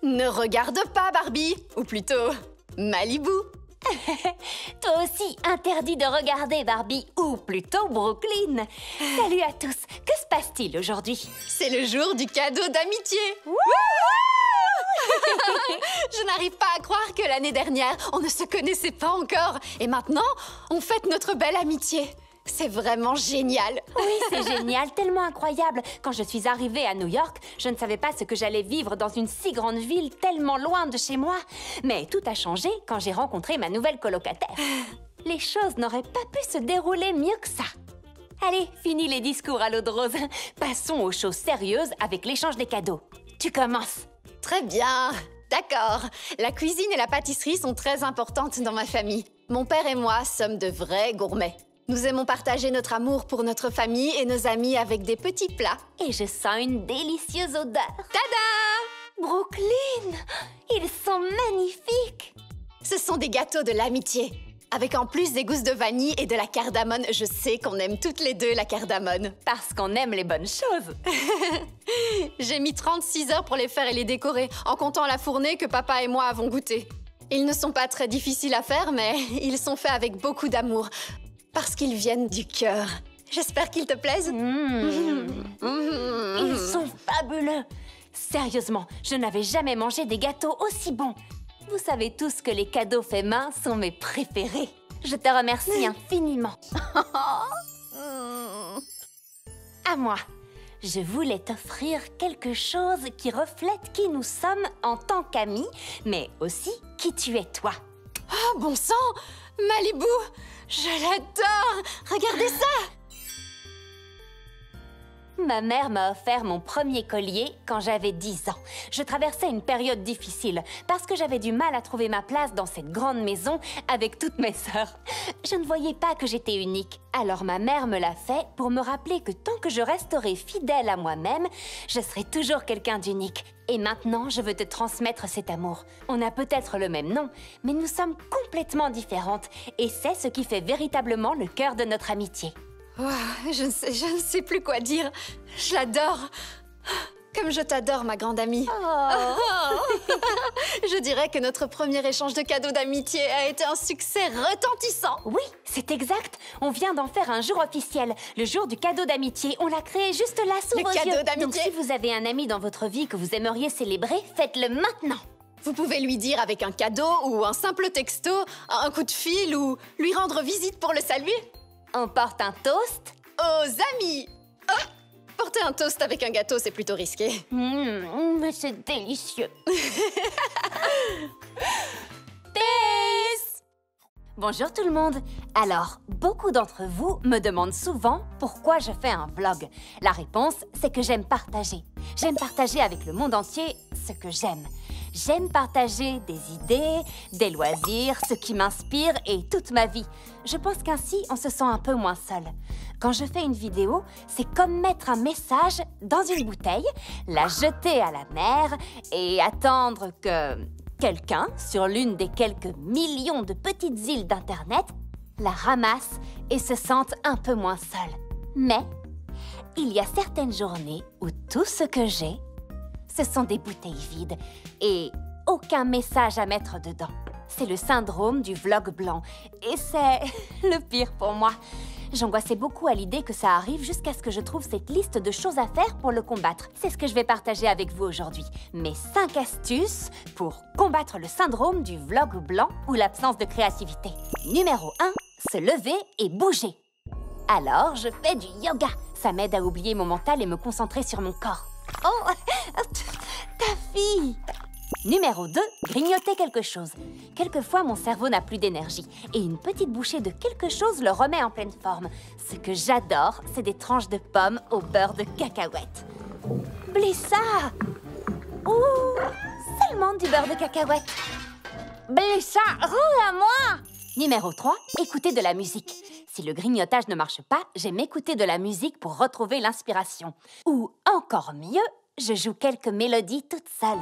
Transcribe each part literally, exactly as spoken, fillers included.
Ne regarde pas, Barbie, ou plutôt Malibu. Toi aussi, interdit de regarder, Barbie, ou plutôt Brooklyn. Salut à tous, que se passe-t-il aujourd'hui? C'est le jour du cadeau d'amitié. Je n'arrive pas à croire que l'année dernière, on ne se connaissait pas encore. Et maintenant, on fête notre belle amitié. C'est vraiment génial. Oui, c'est génial, tellement incroyable. Quand je suis arrivée à New York, je ne savais pas ce que j'allais vivre dans une si grande ville, tellement loin de chez moi. Mais tout a changé quand j'ai rencontré ma nouvelle colocataire. Les choses n'auraient pas pu se dérouler mieux que ça. Allez, fini les discours à l'eau de rose. Passons aux choses sérieuses avec l'échange des cadeaux. Tu commences. Très bien. D'accord. La cuisine et la pâtisserie sont très importantes dans ma famille. Mon père et moi sommes de vrais gourmets. Nous aimons partager notre amour pour notre famille et nos amis avec des petits plats. Et je sens une délicieuse odeur. Tada! Brooklyn! Ils sont magnifiques! Ce sont des gâteaux de l'amitié. Avec en plus des gousses de vanille et de la cardamone, je sais qu'on aime toutes les deux la cardamone. Parce qu'on aime les bonnes choses. J'ai mis trente-six heures pour les faire et les décorer, en comptant la fournée que papa et moi avons goûtée. Ils ne sont pas très difficiles à faire, mais ils sont faits avec beaucoup d'amour. Parce qu'ils viennent du cœur. J'espère qu'ils te plaisent. Mmh. Mmh. Ils sont fabuleux. Sérieusement, je n'avais jamais mangé des gâteaux aussi bons. Vous savez tous que les cadeaux faits main sont mes préférés. Je te remercie infiniment. À moi. Je voulais t'offrir quelque chose qui reflète qui nous sommes en tant qu'amis, mais aussi qui tu es toi. Oh, bon sang! Malibu! Je l'adore! Regardez ça! Ma mère m'a offert mon premier collier quand j'avais dix ans. Je traversais une période difficile parce que j'avais du mal à trouver ma place dans cette grande maison avec toutes mes sœurs. Je ne voyais pas que j'étais unique. Alors ma mère me l'a fait pour me rappeler que tant que je resterai fidèle à moi-même, je serai toujours quelqu'un d'unique. Et maintenant, je veux te transmettre cet amour. On a peut-être le même nom, mais nous sommes complètement différentes. Et c'est ce qui fait véritablement le cœur de notre amitié. Wow, je ne sais, je ne sais plus quoi dire. Je l'adore. Comme je t'adore, ma grande amie. Oh. Je dirais que notre premier échange de cadeaux d'amitié a été un succès retentissant. Oui, c'est exact. On vient d'en faire un jour officiel. Le jour du cadeau d'amitié. On l'a créé juste là, sous le vos cadeau yeux. d'amitié. Donc si vous avez un ami dans votre vie que vous aimeriez célébrer, faites-le maintenant. Vous pouvez lui dire avec un cadeau ou un simple texto, un coup de fil ou lui rendre visite pour le saluer. On porte un toast aux amis. Oh, porter un toast avec un gâteau, c'est plutôt risqué. Mmh, mais c'est délicieux. Peace! Bonjour tout le monde. Alors, beaucoup d'entre vous me demandent souvent pourquoi je fais un vlog. La réponse, c'est que j'aime partager. J'aime partager avec le monde entier ce que j'aime. J'aime partager des idées, des loisirs, ce qui m'inspire et toute ma vie. Je pense qu'ainsi, on se sent un peu moins seul. Quand je fais une vidéo, c'est comme mettre un message dans une bouteille, la jeter à la mer et attendre que quelqu'un, sur l'une des quelques millions de petites îles d'Internet, la ramasse et se sente un peu moins seul. Mais il y a certaines journées où tout ce que j'ai, ce sont des bouteilles vides et aucun message à mettre dedans. C'est le syndrome du vlog blanc et c'est le pire pour moi. J'angoissais beaucoup à l'idée que ça arrive jusqu'à ce que je trouve cette liste de choses à faire pour le combattre. C'est ce que je vais partager avec vous aujourd'hui. Mes cinq astuces pour combattre le syndrome du vlog blanc ou l'absence de créativité. Numéro un, se lever et bouger. Alors, je fais du yoga. Ça m'aide à oublier mon mental et me concentrer sur mon corps. Oh, ta fille! Numéro deux, grignoter quelque chose. Quelquefois, mon cerveau n'a plus d'énergie et une petite bouchée de quelque chose le remet en pleine forme. Ce que j'adore, c'est des tranches de pommes au beurre de cacahuète. Blissa! Ouh! Seulement du beurre de cacahuète. Blissa, roule à moi! Numéro trois, écouter de la musique. Si le grignotage ne marche pas, j'aime écouter de la musique pour retrouver l'inspiration. Ou encore mieux, je joue quelques mélodies toute seule.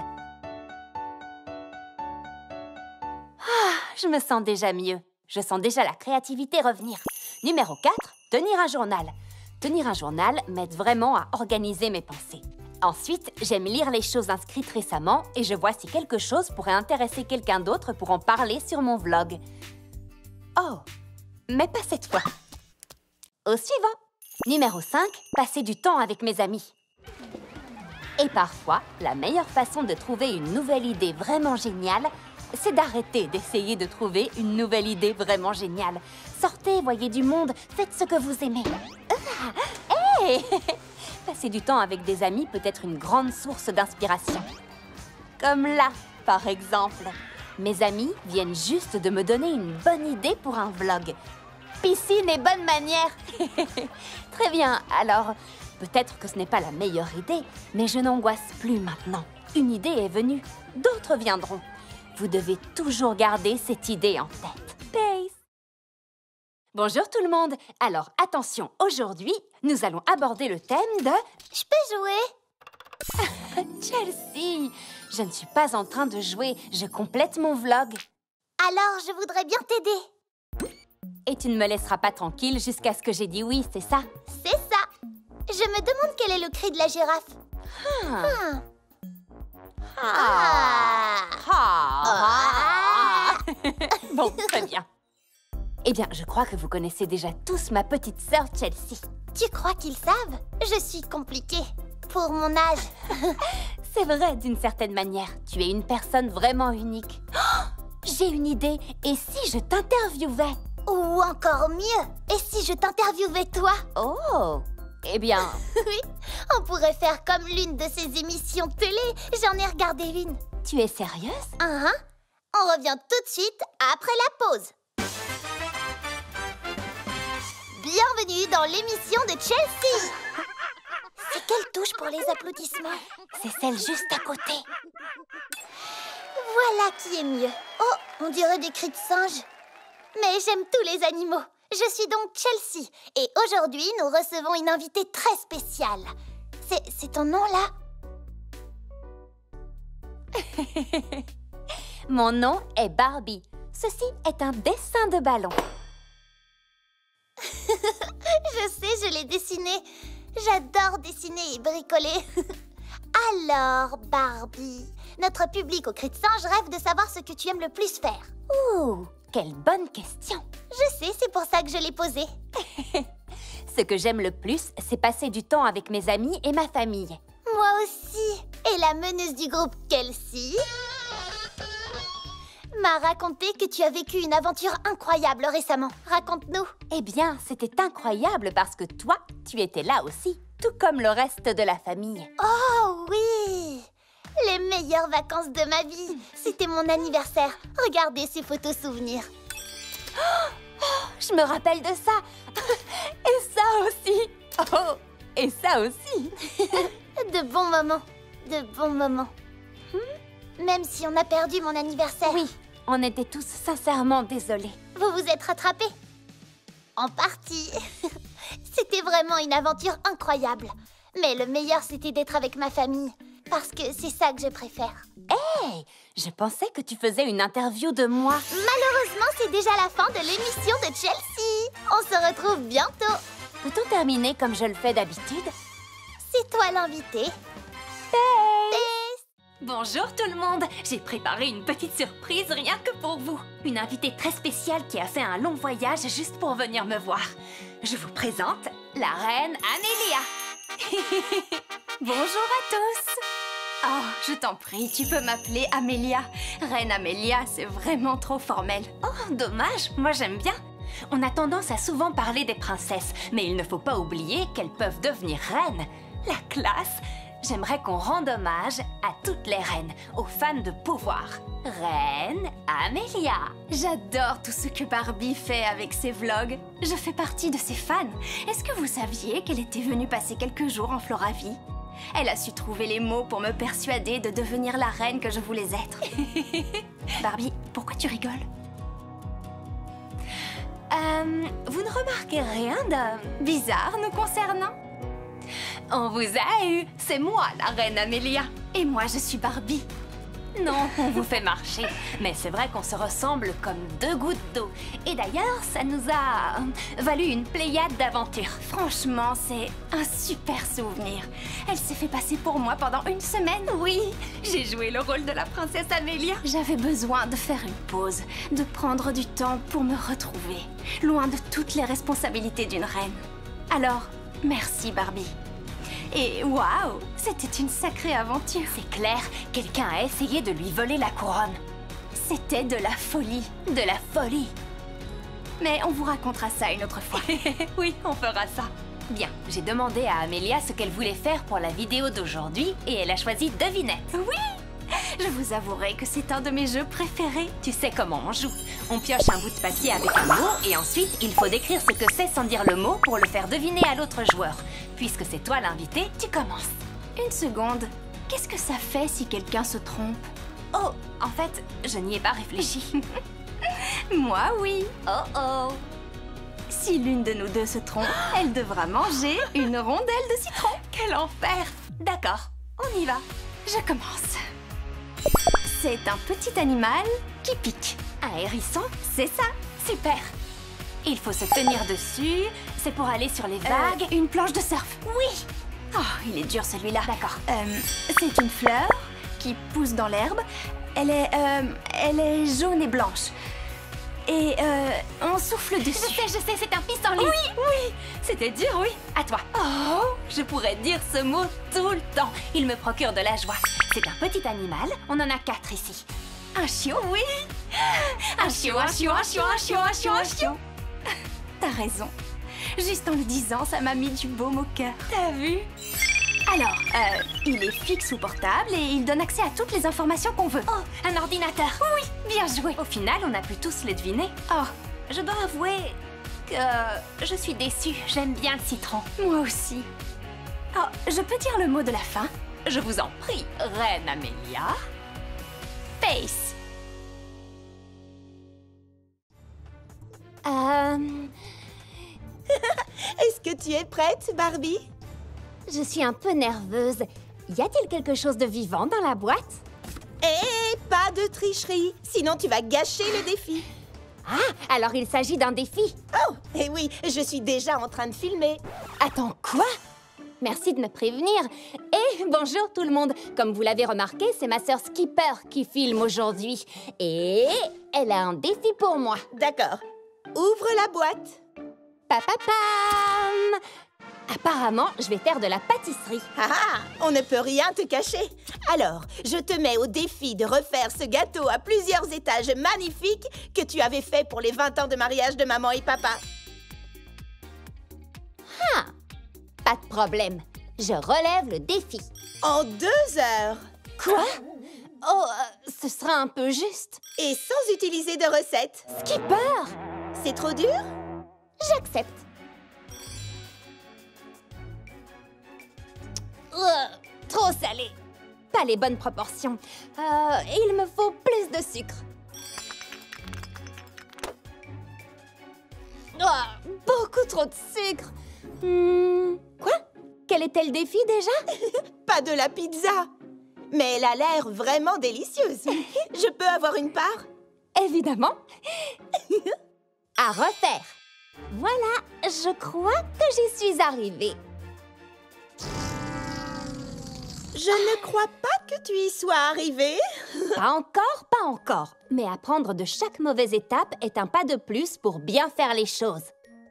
Ah, je me sens déjà mieux. Je sens déjà la créativité revenir. Numéro quatre, tenir un journal. Tenir un journal m'aide vraiment à organiser mes pensées. Ensuite, j'aime lire les choses inscrites récemment et je vois si quelque chose pourrait intéresser quelqu'un d'autre pour en parler sur mon vlog. Oh, mais pas cette fois. Au suivant. Numéro cinq, passer du temps avec mes amis. Et parfois, la meilleure façon de trouver une nouvelle idée vraiment géniale, c'est d'arrêter d'essayer de trouver une nouvelle idée vraiment géniale. Sortez, voyez du monde, faites ce que vous aimez. Ah, hey Passer du temps avec des amis peut être une grande source d'inspiration. Comme là, par exemple. Mes amis viennent juste de me donner une bonne idée pour un vlog. Piscine et bonne manière. Très bien, alors, peut-être que ce n'est pas la meilleure idée, mais je n'angoisse plus maintenant. Une idée est venue, d'autres viendront. Vous devez toujours garder cette idée en tête. Peace. Bonjour tout le monde. Alors, attention, aujourd'hui, nous allons aborder le thème de... Je peux jouer? Chelsea, je ne suis pas en train de jouer, je complète mon vlog. Alors, je voudrais bien t'aider. Et tu ne me laisseras pas tranquille jusqu'à ce que j'ai dit oui, c'est ça? C'est ça. Je me demande quel est le cri de la girafe. Ah. Ah. Ah. Ah. Ah. Bon, très bien. Eh bien, je crois que vous connaissez déjà tous ma petite sœur Chelsea. Tu crois qu'ils savent? Je suis compliquée. Pour mon âge. C'est vrai, d'une certaine manière. Tu es une personne vraiment unique. Oh, j'ai une idée. Et si je t'interviewais? Ou encore mieux, et si je t'interviewais toi? Oh, eh bien... Oui, on pourrait faire comme l'une de ces émissions télé. J'en ai regardé une. Tu es sérieuse? Uh-huh. On revient tout de suite après la pause. Bienvenue dans l'émission de Chelsea. C'est quelle touche pour les applaudissements? C'est celle juste à côté. Voilà qui est mieux. Oh, on dirait des cris de singe. Mais j'aime tous les animaux. Je suis donc Chelsea. Et aujourd'hui, nous recevons une invitée très spéciale. C'est, c'est ton nom, là? Mon nom est Barbie. Ceci est un dessin de ballon. Je sais, je l'ai dessiné. J'adore dessiner et bricoler. Alors, Barbie, notre public au cri de singe rêve de savoir ce que tu aimes le plus faire. Ouh, quelle bonne question. Je sais, c'est pour ça que je l'ai posée. Ce que j'aime le plus, c'est passer du temps avec mes amis et ma famille. Moi aussi. Et la meneuse du groupe, Kelsey, m'a raconté que tu as vécu une aventure incroyable récemment. Raconte-nous. Eh bien, c'était incroyable parce que toi, tu étais là aussi, tout comme le reste de la famille. Oh oui! Les meilleures vacances de ma vie. C'était mon anniversaire. Regardez ces photos souvenirs. Oh, je me rappelle de ça. Et ça aussi. Oh, et ça aussi. De bons moments. De bons moments. Hmm? Même si on a perdu mon anniversaire. Oui, on était tous sincèrement désolés. Vous vous êtes rattrapés? En partie. C'était vraiment une aventure incroyable. Mais le meilleur, c'était d'être avec ma famille. Parce que c'est ça que je préfère. Hey, je pensais que tu faisais une interview de moi. Malheureusement, c'est déjà la fin de l'émission de Chelsea. On se retrouve bientôt. Peut-on terminer comme je le fais d'habitude? C'est toi l'invité. Bonjour tout le monde. J'ai préparé une petite surprise rien que pour vous. Une invitée très spéciale qui a fait un long voyage juste pour venir me voir. Je vous présente la reine Amélia. Bonjour à tous. Oh, je t'en prie, tu peux m'appeler Amélia. Reine Amélia, c'est vraiment trop formel. Oh, dommage, moi j'aime bien. On a tendance à souvent parler des princesses, mais il ne faut pas oublier qu'elles peuvent devenir reines. La classe. J'aimerais qu'on rende hommage à toutes les reines, aux fans de pouvoir. Reine Amélia. J'adore tout ce que Barbie fait avec ses vlogs. Je fais partie de ses fans. Est-ce que vous saviez qu'elle était venue passer quelques jours en Floravie? Elle a su trouver les mots pour me persuader de devenir la reine que je voulais être. Barbie, pourquoi tu rigoles? Euh, vous ne remarquez rien de bizarre nous concernant? On vous a eu. C'est moi, la reine Amélia. Et moi, je suis Barbie. Non, on vous fait marcher. Mais c'est vrai qu'on se ressemble comme deux gouttes d'eau. Et d'ailleurs, ça nous a euh, valu une pléiade d'aventures. Franchement, c'est un super souvenir. Elle s'est fait passer pour moi pendant une semaine. Oui, j'ai joué le rôle de la princesse Amélia. J'avais besoin de faire une pause, de prendre du temps pour me retrouver, loin de toutes les responsabilités d'une reine. Alors, merci Barbie. Et waouh, c'était une sacrée aventure. C'est clair, quelqu'un a essayé de lui voler la couronne. C'était de la folie, de la folie. Mais on vous racontera ça une autre fois. Oui, on fera ça. Bien, j'ai demandé à Amélia ce qu'elle voulait faire pour la vidéo d'aujourd'hui et elle a choisi devinette. Oui, je vous avouerai que c'est un de mes jeux préférés. Tu sais comment on joue. On pioche un bout de papier avec un mot et ensuite il faut décrire ce que c'est sans dire le mot pour le faire deviner à l'autre joueur. Puisque c'est toi l'invité, tu commences. Une seconde, qu'est-ce que ça fait si quelqu'un se trompe? Oh, en fait, je n'y ai pas réfléchi. Moi, oui. Oh oh. Si l'une de nous deux se trompe, elle devra manger une rondelle de citron. Quel enfer! D'accord, on y va. Je commence. C'est un petit animal qui pique. Un hérisson? C'est ça. Super. Il faut se tenir dessus. C'est pour aller sur les vagues. Euh, une planche de surf. Oui. Oh, il est dur celui-là. D'accord. Euh, c'est une fleur qui pousse dans l'herbe. Elle est, euh, elle est jaune et blanche. Et euh, on souffle dessus. Je sais, je sais, c'est un pissenlit. Oui, oui. C'était dur, oui. À toi. Oh, je pourrais dire ce mot tout le temps. Il me procure de la joie. C'est un petit animal. On en a quatre ici. Un chiot, oui. Un chiot, un chiot, un chiot, un chiot, un chiot, un chiot. T'as raison. Juste en le disant, ça m'a mis du baume au cœur. T'as vu? Alors, euh, il est fixe ou portable et il donne accès à toutes les informations qu'on veut. Oh, un ordinateur. Oui, bien joué. Au final, on a pu tous le deviner. Oh, je dois avouer que je suis déçue. J'aime bien le citron. Moi aussi. Oh, je peux dire le mot de la fin? Je vous en prie, Reine Amélia. Face. Euh... Est-ce que tu es prête, Barbie? Je suis un peu nerveuse. Y a-t-il quelque chose de vivant dans la boîte? Eh, pas de tricherie, sinon tu vas gâcher le défi. Ah, alors il s'agit d'un défi. Oh, eh oui, je suis déjà en train de filmer. Attends, quoi? Merci de me prévenir. Et bonjour tout le monde. Comme vous l'avez remarqué, c'est ma sœur Skipper qui filme aujourd'hui. Et elle a un défi pour moi. D'accord. Ouvre la boîte. Papapam! Apparemment, je vais faire de la pâtisserie. Ah ah, on ne peut rien te cacher. Alors, je te mets au défi de refaire ce gâteau à plusieurs étages magnifiques que tu avais fait pour les vingt ans de mariage de maman et papa. Ah! Pas de problème. Je relève le défi. En deux heures. Quoi? Oh, euh, ce sera un peu juste. Et sans utiliser de recette. Skipper! C'est trop dur? J'accepte. Uh, trop salé. Pas les bonnes proportions. Euh, il me faut plus de sucre. Oh, beaucoup trop de sucre. Hmm, quoi? Quel était le défi déjà? Pas de la pizza. Mais elle a l'air vraiment délicieuse. Je peux avoir une part? Évidemment. À refaire. Voilà, je crois que j'y suis arrivée. Je ne crois pas que tu y sois arrivée. Pas encore, pas encore. Mais apprendre de chaque mauvaise étape est un pas de plus pour bien faire les choses.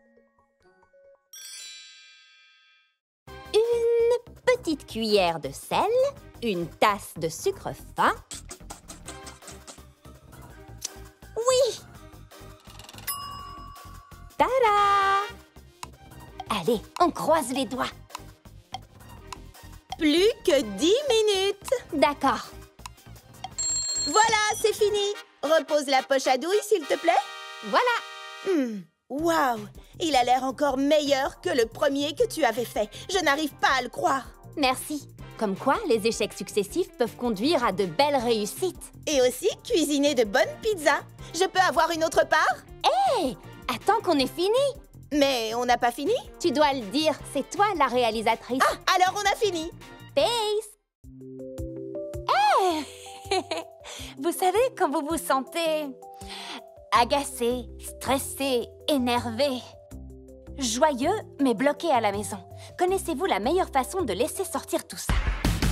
Une petite cuillère de sel, une tasse de sucre fin. Oui! Tada! Allez, on croise les doigts. Plus que dix minutes. D'accord. Voilà, c'est fini. Repose la poche à douille, s'il te plaît. Voilà. Hmm. Waouh, il a l'air encore meilleur que le premier que tu avais fait. Je n'arrive pas à le croire. Merci. Comme quoi, les échecs successifs peuvent conduire à de belles réussites. Et aussi cuisiner de bonnes pizzas. Je peux avoir une autre part? Hé! Hey, attends qu'on ait fini. Mais on n'a pas fini? Tu dois le dire, c'est toi la réalisatrice. Ah, alors on a fini. Face! Hey! Vous savez, quand vous vous sentez agacé, stressé, énervé, joyeux, mais bloqué à la maison, connaissez-vous la meilleure façon de laisser sortir tout ça?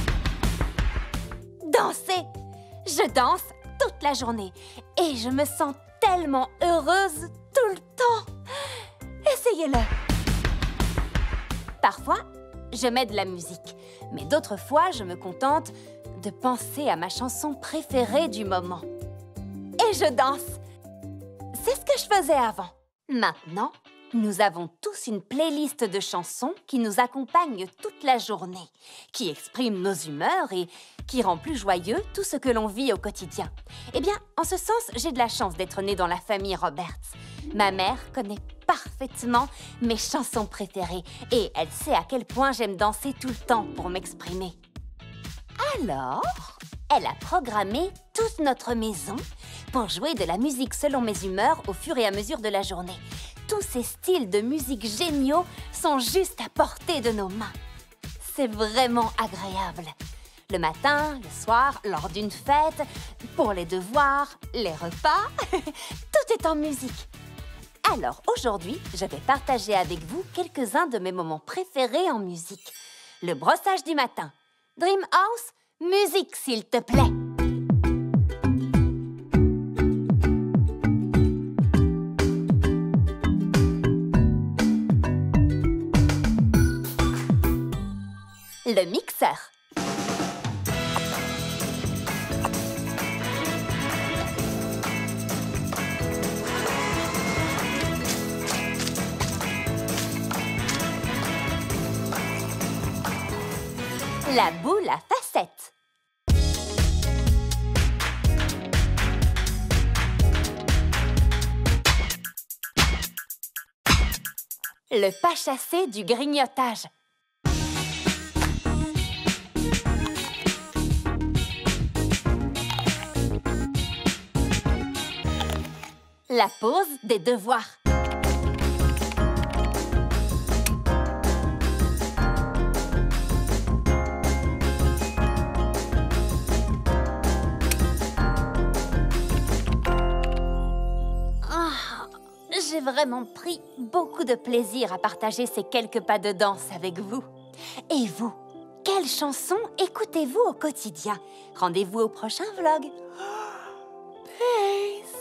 Danser! Je danse toute la journée et je me sens tellement heureuse tout le temps. Essayez-le! Parfois, je mets de la musique, mais d'autres fois, je me contente de penser à ma chanson préférée du moment. Et je danse! C'est ce que je faisais avant. Maintenant, nous avons tous une playlist de chansons qui nous accompagne toute la journée, qui exprime nos humeurs et qui rend plus joyeux tout ce que l'on vit au quotidien. Eh bien, en ce sens, j'ai de la chance d'être née dans la famille Roberts. Ma mère connaît parfaitement mes chansons préférées et elle sait à quel point j'aime danser tout le temps pour m'exprimer. Alors, elle a programmé toute notre maison pour jouer de la musique selon mes humeurs au fur et à mesure de la journée. Tous ces styles de musique géniaux sont juste à portée de nos mains. C'est vraiment agréable. Le matin, le soir, lors d'une fête, pour les devoirs, les repas, tout est en musique. Alors aujourd'hui, je vais partager avec vous quelques-uns de mes moments préférés en musique. Le brossage du matin. Dreamhouse, musique s'il te plaît. Le mixeur. La boule à facettes. Le pas chassé du grignotage. La pause des devoirs. J'ai vraiment pris beaucoup de plaisir à partager ces quelques pas de danse avec vous. Et vous, quelles chansons écoutez-vous au quotidien? Rendez-vous au prochain vlog. Peace.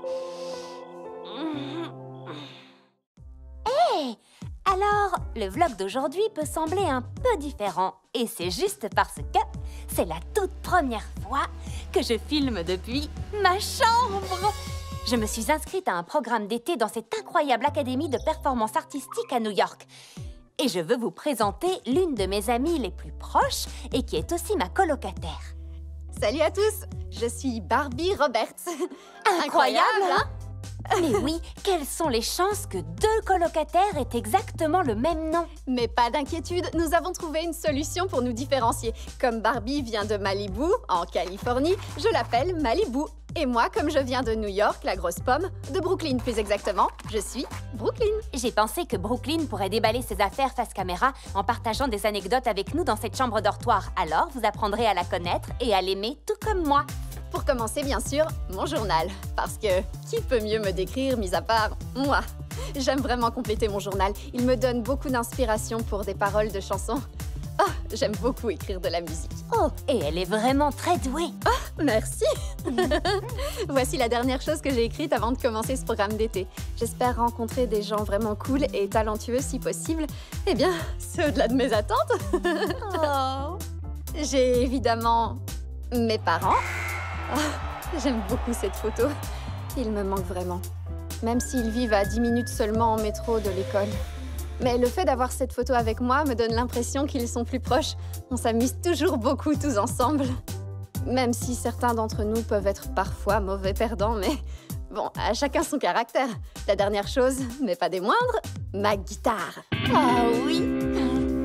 Hey! Alors, le vlog d'aujourd'hui peut sembler un peu différent. Et c'est juste parce que c'est la toute première fois que je filme depuis ma chambre. Je me suis inscrite à un programme d'été dans cette incroyable académie de performance artistique à New York. Et je veux vous présenter l'une de mes amies les plus proches et qui est aussi ma colocataire. Salut à tous, je suis Barbie Roberts. Incroyable, hein? Mais oui, quelles sont les chances que deux colocataires aient exactement le même nom? Mais pas d'inquiétude, nous avons trouvé une solution pour nous différencier. Comme Barbie vient de Malibu, en Californie, je l'appelle Malibu. Et moi, comme je viens de New York, la grosse pomme, de Brooklyn plus exactement, je suis Brooklyn. J'ai pensé que Brooklyn pourrait déballer ses affaires face caméra en partageant des anecdotes avec nous dans cette chambre dortoir. Alors, vous apprendrez à la connaître et à l'aimer tout comme moi. Pour commencer, bien sûr, mon journal. Parce que qui peut mieux me décrire, mis à part moi? J'aime vraiment compléter mon journal. Il me donne beaucoup d'inspiration pour des paroles de chansons. Oh, j'aime beaucoup écrire de la musique. Oh, et elle est vraiment très douée. Oh, merci. Voici la dernière chose que j'ai écrite avant de commencer ce programme d'été. J'espère rencontrer des gens vraiment cool et talentueux si possible. Eh bien, c'est au-delà de mes attentes. Oh. J'ai évidemment mes parents. Oh, j'aime beaucoup cette photo. Ils me manquent vraiment. Même s'ils vivent à dix minutes seulement en métro de l'école. Mais le fait d'avoir cette photo avec moi me donne l'impression qu'ils sont plus proches. On s'amuse toujours beaucoup tous ensemble. Même si certains d'entre nous peuvent être parfois mauvais perdants, mais bon, à chacun son caractère. La dernière chose, mais pas des moindres, ma guitare. Ah oui.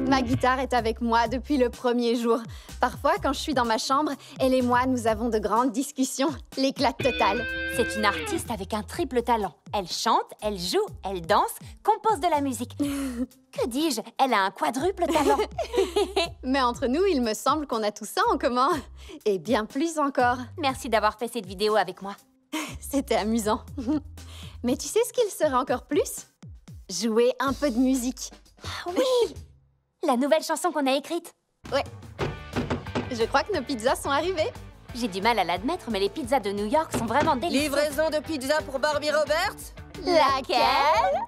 Ma guitare est avec moi depuis le premier jour. Parfois, quand je suis dans ma chambre, elle et moi, nous avons de grandes discussions. L'éclat total. C'est une artiste avec un triple talent. Elle chante, elle joue, elle danse, compose de la musique. Que dis-je? Elle a un quadruple talent. Mais entre nous, il me semble qu'on a tout ça en commun. Et bien plus encore. Merci d'avoir fait cette vidéo avec moi. C'était amusant. Mais tu sais ce qu'il serait encore plus? Jouer un peu de musique. Oui! La nouvelle chanson qu'on a écrite. Ouais. Je crois que nos pizzas sont arrivées. J'ai du mal à l'admettre, mais les pizzas de New York sont vraiment délicieuses. Livraison de pizza pour Barbie Roberts? Laquelle?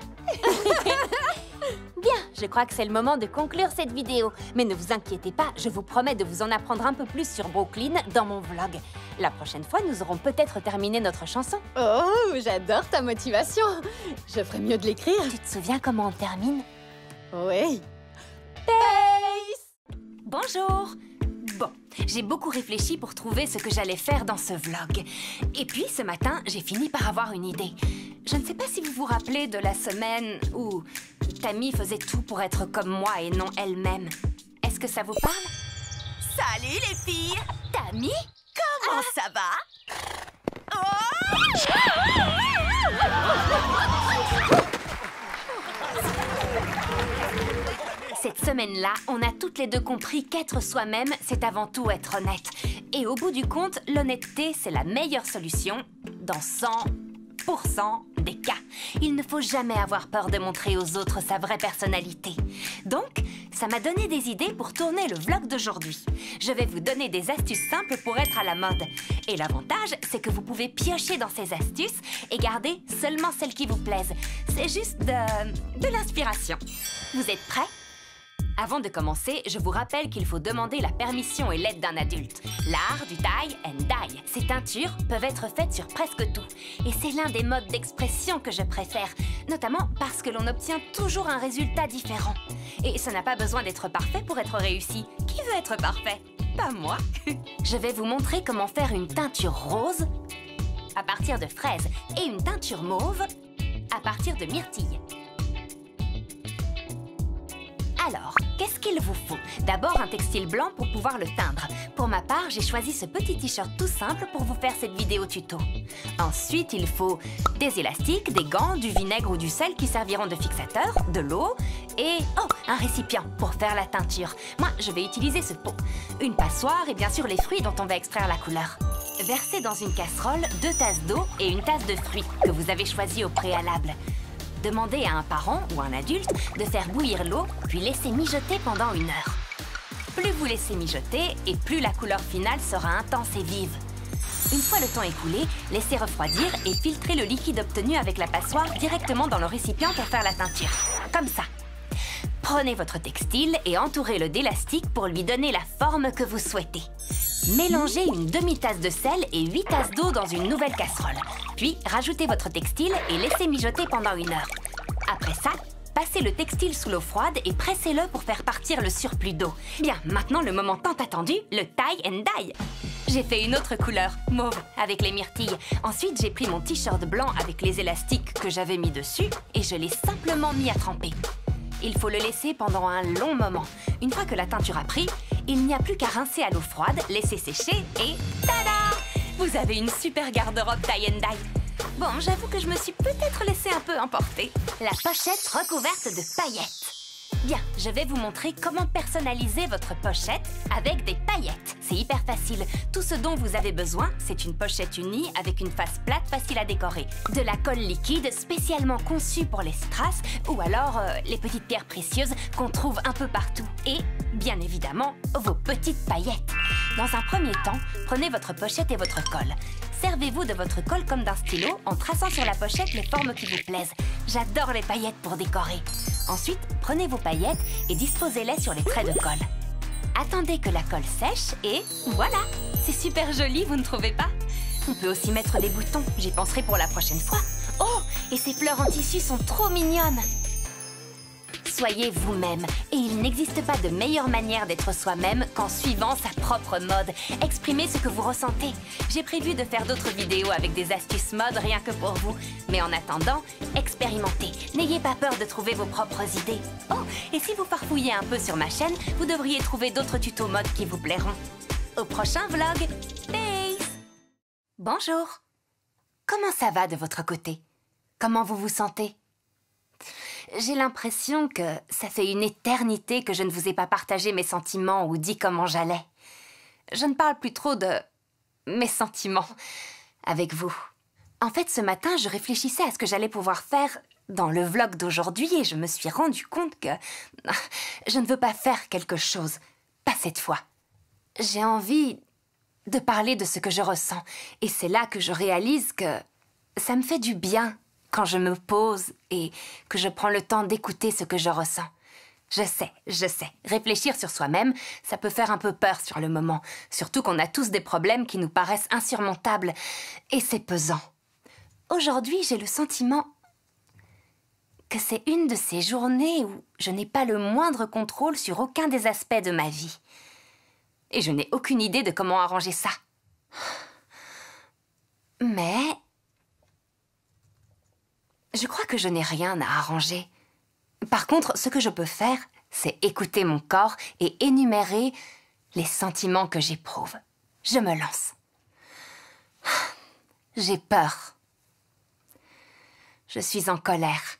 Bien, je crois que c'est le moment de conclure cette vidéo. Mais ne vous inquiétez pas, je vous promets de vous en apprendre un peu plus sur Brooklyn dans mon vlog. La prochaine fois, nous aurons peut-être terminé notre chanson. Oh, j'adore ta motivation. Je ferais mieux de l'écrire. Tu te souviens comment on termine? Oui. Pace! Bonjour! Bon, j'ai beaucoup réfléchi pour trouver ce que j'allais faire dans ce vlog. Et puis, ce matin, j'ai fini par avoir une idée. Je ne sais pas si vous vous rappelez de la semaine où Tammy faisait tout pour être comme moi et non elle-même. Est-ce que ça vous parle? Salut les filles! Tammy? Comment ça va? Cette semaine-là, on a toutes les deux compris qu'être soi-même, c'est avant tout être honnête. Et au bout du compte, l'honnêteté, c'est la meilleure solution dans cent pour cent des cas. Il ne faut jamais avoir peur de montrer aux autres sa vraie personnalité. Donc, ça m'a donné des idées pour tourner le vlog d'aujourd'hui. Je vais vous donner des astuces simples pour être à la mode. Et l'avantage, c'est que vous pouvez piocher dans ces astuces et garder seulement celles qui vous plaisent. C'est juste de, de l'inspiration. Vous êtes prêts? Avant de commencer, je vous rappelle qu'il faut demander la permission et l'aide d'un adulte. L'art du tie and dye. Ces teintures peuvent être faites sur presque tout. Et c'est l'un des modes d'expression que je préfère, notamment parce que l'on obtient toujours un résultat différent. Et ça n'a pas besoin d'être parfait pour être réussi. Qui veut être parfait? Pas moi. Je vais vous montrer comment faire une teinture rose à partir de fraises et une teinture mauve à partir de myrtille. Alors, qu'est-ce qu'il vous faut? D'abord un textile blanc pour pouvoir le teindre. Pour ma part, j'ai choisi ce petit t-shirt tout simple pour vous faire cette vidéo tuto. Ensuite, il faut des élastiques, des gants, du vinaigre ou du sel qui serviront de fixateur, de l'eau et... oh, un récipient pour faire la teinture. Moi, je vais utiliser ce pot. Une passoire et bien sûr les fruits dont on va extraire la couleur. Versez dans une casserole deux tasses d'eau et une tasse de fruits que vous avez choisi au préalable. Demandez à un parent ou un adulte de faire bouillir l'eau, puis laissez mijoter pendant une heure. Plus vous laissez mijoter, et plus la couleur finale sera intense et vive. Une fois le temps écoulé, laissez refroidir et filtrez le liquide obtenu avec la passoire directement dans le récipient pour faire la teinture. Comme ça. Prenez votre textile et entourez-le d'élastique pour lui donner la forme que vous souhaitez. Mélangez une demi-tasse de sel et huit tasses d'eau dans une nouvelle casserole. Puis, rajoutez votre textile et laissez mijoter pendant une heure. Après ça, passez le textile sous l'eau froide et pressez-le pour faire partir le surplus d'eau. Bien, maintenant le moment tant attendu, le tie and dye. J'ai fait une autre couleur, mauve, avec les myrtilles. Ensuite, j'ai pris mon t-shirt blanc avec les élastiques que j'avais mis dessus et je l'ai simplement mis à tremper. Il faut le laisser pendant un long moment. Une fois que la teinture a pris, il n'y a plus qu'à rincer à l'eau froide, laisser sécher et tada! Vous avez une super garde-robe tie and dye. Bon, j'avoue que je me suis peut-être laissée un peu emporter. La pochette recouverte de paillettes. Bien, je vais vous montrer comment personnaliser votre pochette avec des paillettes. C'est hyper facile. Tout ce dont vous avez besoin, c'est une pochette unie avec une face plate facile à décorer, de la colle liquide spécialement conçue pour les strass ou alors euh, les petites pierres précieuses qu'on trouve un peu partout et, bien évidemment, vos petites paillettes. Dans un premier temps, prenez votre pochette et votre colle. Servez-vous de votre colle comme d'un stylo en traçant sur la pochette les formes qui vous plaisent. J'adore les paillettes pour décorer. Ensuite, prenez vos paillettes et disposez-les sur les traits de colle. Attendez que la colle sèche et voilà! C'est super joli, vous ne trouvez pas? On peut aussi mettre des boutons, j'y penserai pour la prochaine fois. Oh! Et ces fleurs en tissu sont trop mignonnes! Soyez vous-même. Et il n'existe pas de meilleure manière d'être soi-même qu'en suivant sa propre mode. Exprimez ce que vous ressentez. J'ai prévu de faire d'autres vidéos avec des astuces mode rien que pour vous. Mais en attendant, expérimentez. N'ayez pas peur de trouver vos propres idées. Oh, et si vous farfouillez un peu sur ma chaîne, vous devriez trouver d'autres tutos mode qui vous plairont. Au prochain vlog. Peace! Bonjour. Comment ça va de votre côté? Comment vous vous sentez? J'ai l'impression que ça fait une éternité que je ne vous ai pas partagé mes sentiments ou dit comment j'allais. Je ne parle plus trop de mes sentiments avec vous. En fait, ce matin, je réfléchissais à ce que j'allais pouvoir faire dans le vlog d'aujourd'hui et je me suis rendu compte que je ne veux pas faire quelque chose. Pas cette fois. J'ai envie de parler de ce que je ressens. Et c'est là que je réalise que ça me fait du bien quand je me pose et que je prends le temps d'écouter ce que je ressens. Je sais, je sais. Réfléchir sur soi-même, ça peut faire un peu peur sur le moment. Surtout qu'on a tous des problèmes qui nous paraissent insurmontables. Et c'est pesant. Aujourd'hui, j'ai le sentiment que c'est une de ces journées où je n'ai pas le moindre contrôle sur aucun des aspects de ma vie. Et je n'ai aucune idée de comment arranger ça. Mais je crois que je n'ai rien à arranger. Par contre, ce que je peux faire, c'est écouter mon corps et énumérer les sentiments que j'éprouve. Je me lance. J'ai peur. Je suis en colère.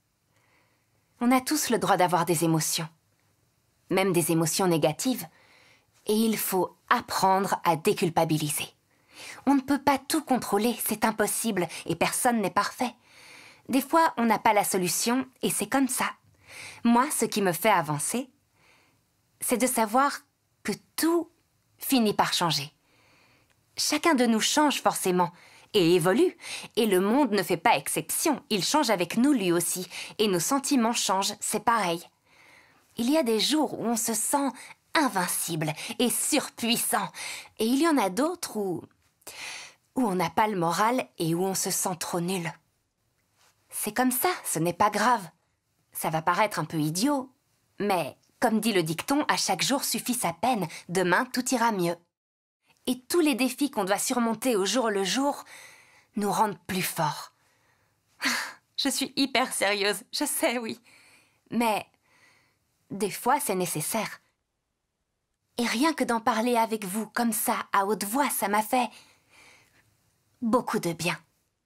On a tous le droit d'avoir des émotions, même des émotions négatives, et il faut apprendre à déculpabiliser. On ne peut pas tout contrôler, c'est impossible, et personne n'est parfait. Des fois, on n'a pas la solution, et c'est comme ça. Moi, ce qui me fait avancer, c'est de savoir que tout finit par changer. Chacun de nous change forcément, et évolue, et le monde ne fait pas exception, il change avec nous lui aussi, et nos sentiments changent, c'est pareil. Il y a des jours où on se sent invincible et surpuissant, et il y en a d'autres où, où on n'a pas le moral et où on se sent trop nul. C'est comme ça, ce n'est pas grave. Ça va paraître un peu idiot, mais comme dit le dicton, à chaque jour suffit sa peine, demain tout ira mieux. Et tous les défis qu'on doit surmonter au jour le jour nous rendent plus forts. Je suis hyper sérieuse, je sais, oui. Mais des fois, c'est nécessaire. Et rien que d'en parler avec vous, comme ça, à haute voix, ça m'a fait beaucoup de bien.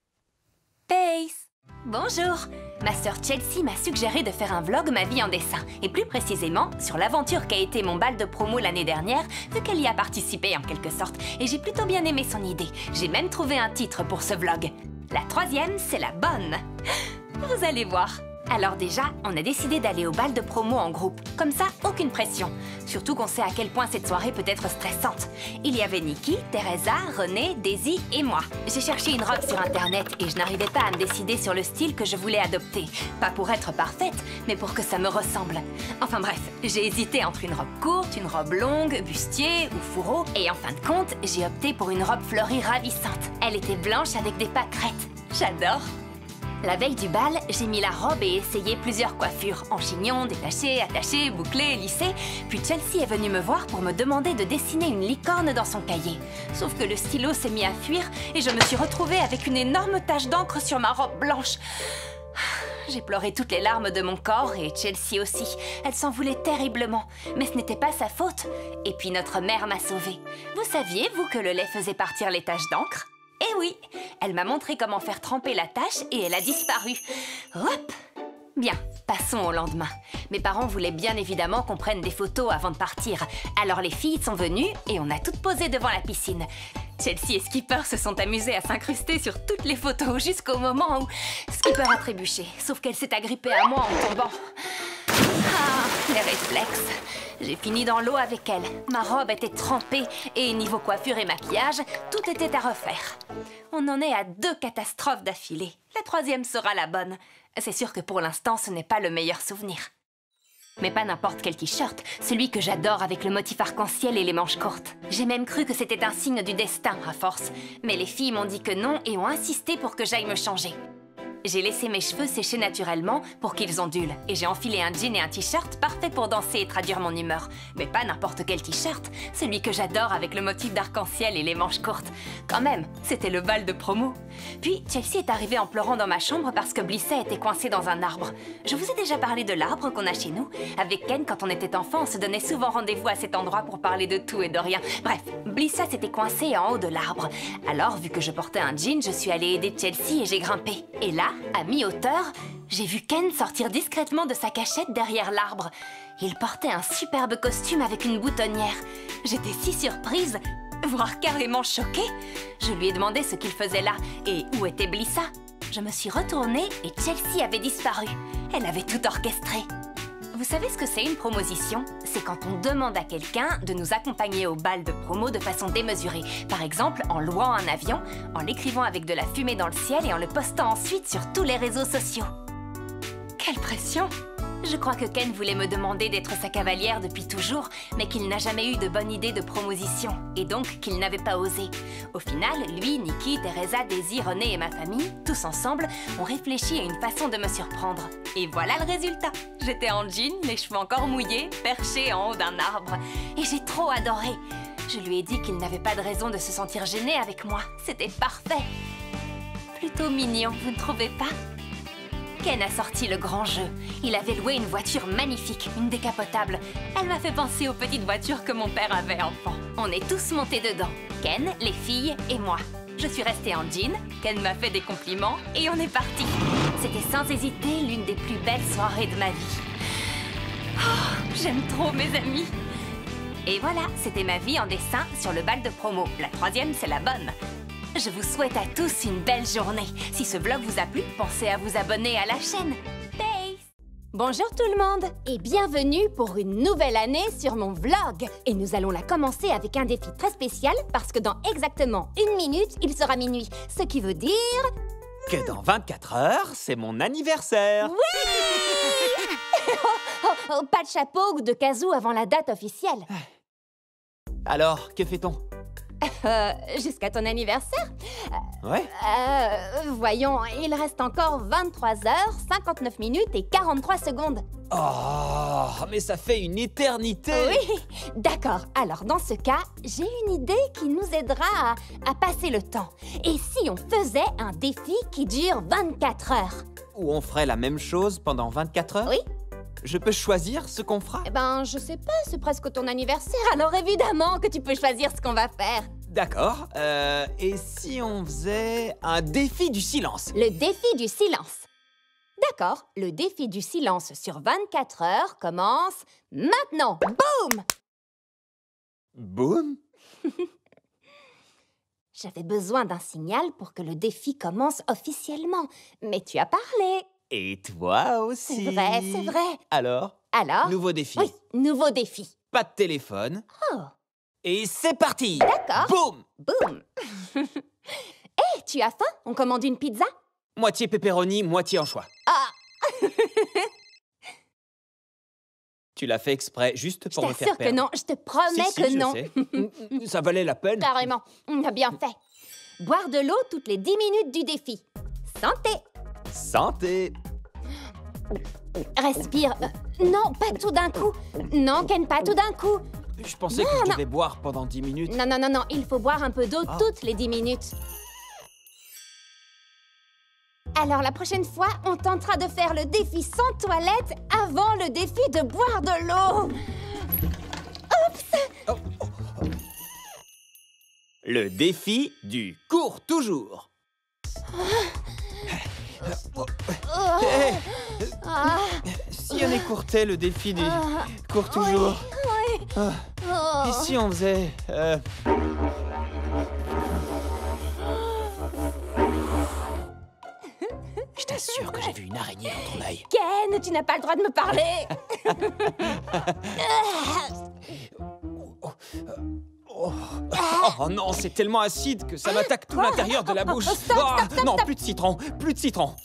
Peace! Bonjour! Ma sœur Chelsea m'a suggéré de faire un vlog ma vie en dessin, et plus précisément sur l'aventure qu'a été mon bal de promo l'année dernière, vu qu'elle y a participé en quelque sorte, et j'ai plutôt bien aimé son idée. J'ai même trouvé un titre pour ce vlog. La troisième, c'est la bonne. Vous allez voir. Alors déjà, on a décidé d'aller au bal de promo en groupe. Comme ça, aucune pression. Surtout qu'on sait à quel point cette soirée peut être stressante. Il y avait Nikki, Teresa, René, Daisy et moi. J'ai cherché une robe sur internet et je n'arrivais pas à me décider sur le style que je voulais adopter. Pas pour être parfaite, mais pour que ça me ressemble. Enfin bref, j'ai hésité entre une robe courte, une robe longue, bustier ou fourreau. Et en fin de compte, j'ai opté pour une robe fleurie ravissante. Elle était blanche avec des pâquerettes. J'adore! La veille du bal, j'ai mis la robe et essayé plusieurs coiffures, en chignon, détaché, attaché, bouclé, lissé. Puis Chelsea est venue me voir pour me demander de dessiner une licorne dans son cahier. Sauf que le stylo s'est mis à fuir et je me suis retrouvée avec une énorme tache d'encre sur ma robe blanche. J'ai pleuré toutes les larmes de mon corps et Chelsea aussi. Elle s'en voulait terriblement, mais ce n'était pas sa faute. Et puis notre mère m'a sauvée. Vous saviez, vous, que le lait faisait partir les taches d'encre ? Eh oui, elle m'a montré comment faire tremper la tache et elle a disparu. Hop! Bien, passons au lendemain. Mes parents voulaient bien évidemment qu'on prenne des photos avant de partir. Alors les filles sont venues et on a toutes posé devant la piscine. Chelsea et Skipper se sont amusés à s'incruster sur toutes les photos jusqu'au moment où Skipper a trébuché. Sauf qu'elle s'est agrippée à moi en tombant. Ah, les réflexes. J'ai fini dans l'eau avec elle. Ma robe était trempée et niveau coiffure et maquillage, tout était à refaire. On en est à deux catastrophes d'affilée. La troisième sera la bonne. C'est sûr que pour l'instant, ce n'est pas le meilleur souvenir. Mais pas n'importe quel t-shirt, celui que j'adore avec le motif arc-en-ciel et les manches courtes. J'ai même cru que c'était un signe du destin, à force. Mais les filles m'ont dit que non et ont insisté pour que j'aille me changer. J'ai laissé mes cheveux sécher naturellement pour qu'ils ondulent et j'ai enfilé un jean et un t-shirt parfait pour danser et traduire mon humeur. Mais pas n'importe quel t-shirt, celui que j'adore avec le motif d'arc-en-ciel et les manches courtes. Quand même, c'était le bal de promo. Puis Chelsea est arrivée en pleurant dans ma chambre parce que Blissa était coincée dans un arbre. Je vous ai déjà parlé de l'arbre qu'on a chez nous. Avec Ken, quand on était enfant, on se donnait souvent rendez-vous à cet endroit pour parler de tout et de rien. Bref, Blissa s'était coincée en haut de l'arbre. Alors, vu que je portais un jean, je suis allée aider Chelsea et j'ai grimpé. Et là, à mi-hauteur, j'ai vu Ken sortir discrètement de sa cachette derrière l'arbre. Il portait un superbe costume avec une boutonnière. J'étais si surprise, voire carrément choquée. Je lui ai demandé ce qu'il faisait là et où était Blissa. Je me suis retournée et Chelsea avait disparu. Elle avait tout orchestré. Vous savez ce que c'est une promotion? C'est quand on demande à quelqu'un de nous accompagner au bal de promo de façon démesurée. Par exemple, en louant un avion, en l'écrivant avec de la fumée dans le ciel et en le postant ensuite sur tous les réseaux sociaux. Quelle pression! Je crois que Ken voulait me demander d'être sa cavalière depuis toujours, mais qu'il n'a jamais eu de bonne idée de promotion, et donc qu'il n'avait pas osé. Au final, lui, Nikki, Teresa, Daisy, René et ma famille, tous ensemble, ont réfléchi à une façon de me surprendre. Et voilà le résultat. J'étais en jean, les cheveux encore mouillés, perchée en haut d'un arbre. Et j'ai trop adoré. Je lui ai dit qu'il n'avait pas de raison de se sentir gêné avec moi. C'était parfait. Plutôt mignon, vous ne trouvez pas ? Ken a sorti le grand jeu. Il avait loué une voiture magnifique, une décapotable. Elle m'a fait penser aux petites voitures que mon père avait enfant. On est tous montés dedans. Ken, les filles et moi. Je suis restée en jean, Ken m'a fait des compliments et on est parti. C'était sans hésiter l'une des plus belles soirées de ma vie. Oh, j'aime trop mes amis. Et voilà, c'était ma vie en dessin sur le bal de promo. La troisième, c'est la bonne. Je vous souhaite à tous une belle journée. Si ce vlog vous a plu, pensez à vous abonner à la chaîne. Peace! Bonjour tout le monde et bienvenue pour une nouvelle année sur mon vlog. Et nous allons la commencer avec un défi très spécial parce que dans exactement une minute, il sera minuit. Ce qui veut dire... que dans vingt-quatre heures, c'est mon anniversaire. Oui! oh, oh, oh, pas de chapeau ou de casou avant la date officielle. Alors, que fait-on? Euh, jusqu'à ton anniversaire? Ouais. Euh, voyons, il reste encore vingt-trois heures, cinquante-neuf minutes et quarante-trois secondes. Oh, mais ça fait une éternité. Oui, d'accord. Alors, dans ce cas, j'ai une idée qui nous aidera à, à passer le temps. Et si on faisait un défi qui dure vingt-quatre heures? Ou on ferait la même chose pendant vingt-quatre heures? Oui. Je peux choisir ce qu'on fera? Eh ben, je sais pas, c'est presque ton anniversaire, alors évidemment que tu peux choisir ce qu'on va faire. D'accord. Euh, et si on faisait un défi du silence? Le défi du silence. D'accord, le défi du silence sur vingt-quatre heures commence maintenant. Boum! Boum? J'avais besoin d'un signal pour que le défi commence officiellement, mais tu as parlé. Et toi aussi. C'est vrai, c'est vrai. Alors? Alors? Nouveau défi. Oui, nouveau défi. Pas de téléphone. Oh. Et c'est parti! D'accord. Boum! Boum! Hé, tu as faim? On commande une pizza? Moitié pepperoni, moitié anchois. Ah! Tu l'as fait exprès, juste pour me faire Je t'assure que perdre. non, je te promets si, si, que je non. sais. Ça valait la peine. Carrément, on a bien fait. Boire de l'eau toutes les dix minutes du défi. Santé! Santé! Respire. Euh, non, pas tout d'un coup. Non, Ken, pas tout d'un coup. Je pensais Non, que je non. devais boire pendant dix minutes. Non, non, non, non, il faut boire un peu d'eau Ah. toutes les dix minutes. Alors, la prochaine fois, on tentera de faire le défi sans toilette avant le défi de boire de l'eau. Le défi du cours toujours. Hey, Ah, si on écourtait le défi du ah, cours toujours. oui. Ah, Oh. et si on faisait... euh, Je t'assure que j'ai vu une araignée dans ton œil. Ken, tu n'as pas le droit de me parler. Oh, oh non, c'est tellement acide que ça m'attaque tout l'intérieur de la bouche. Stop, stop, Ah, stop, non, stop. plus de citron, plus de citron.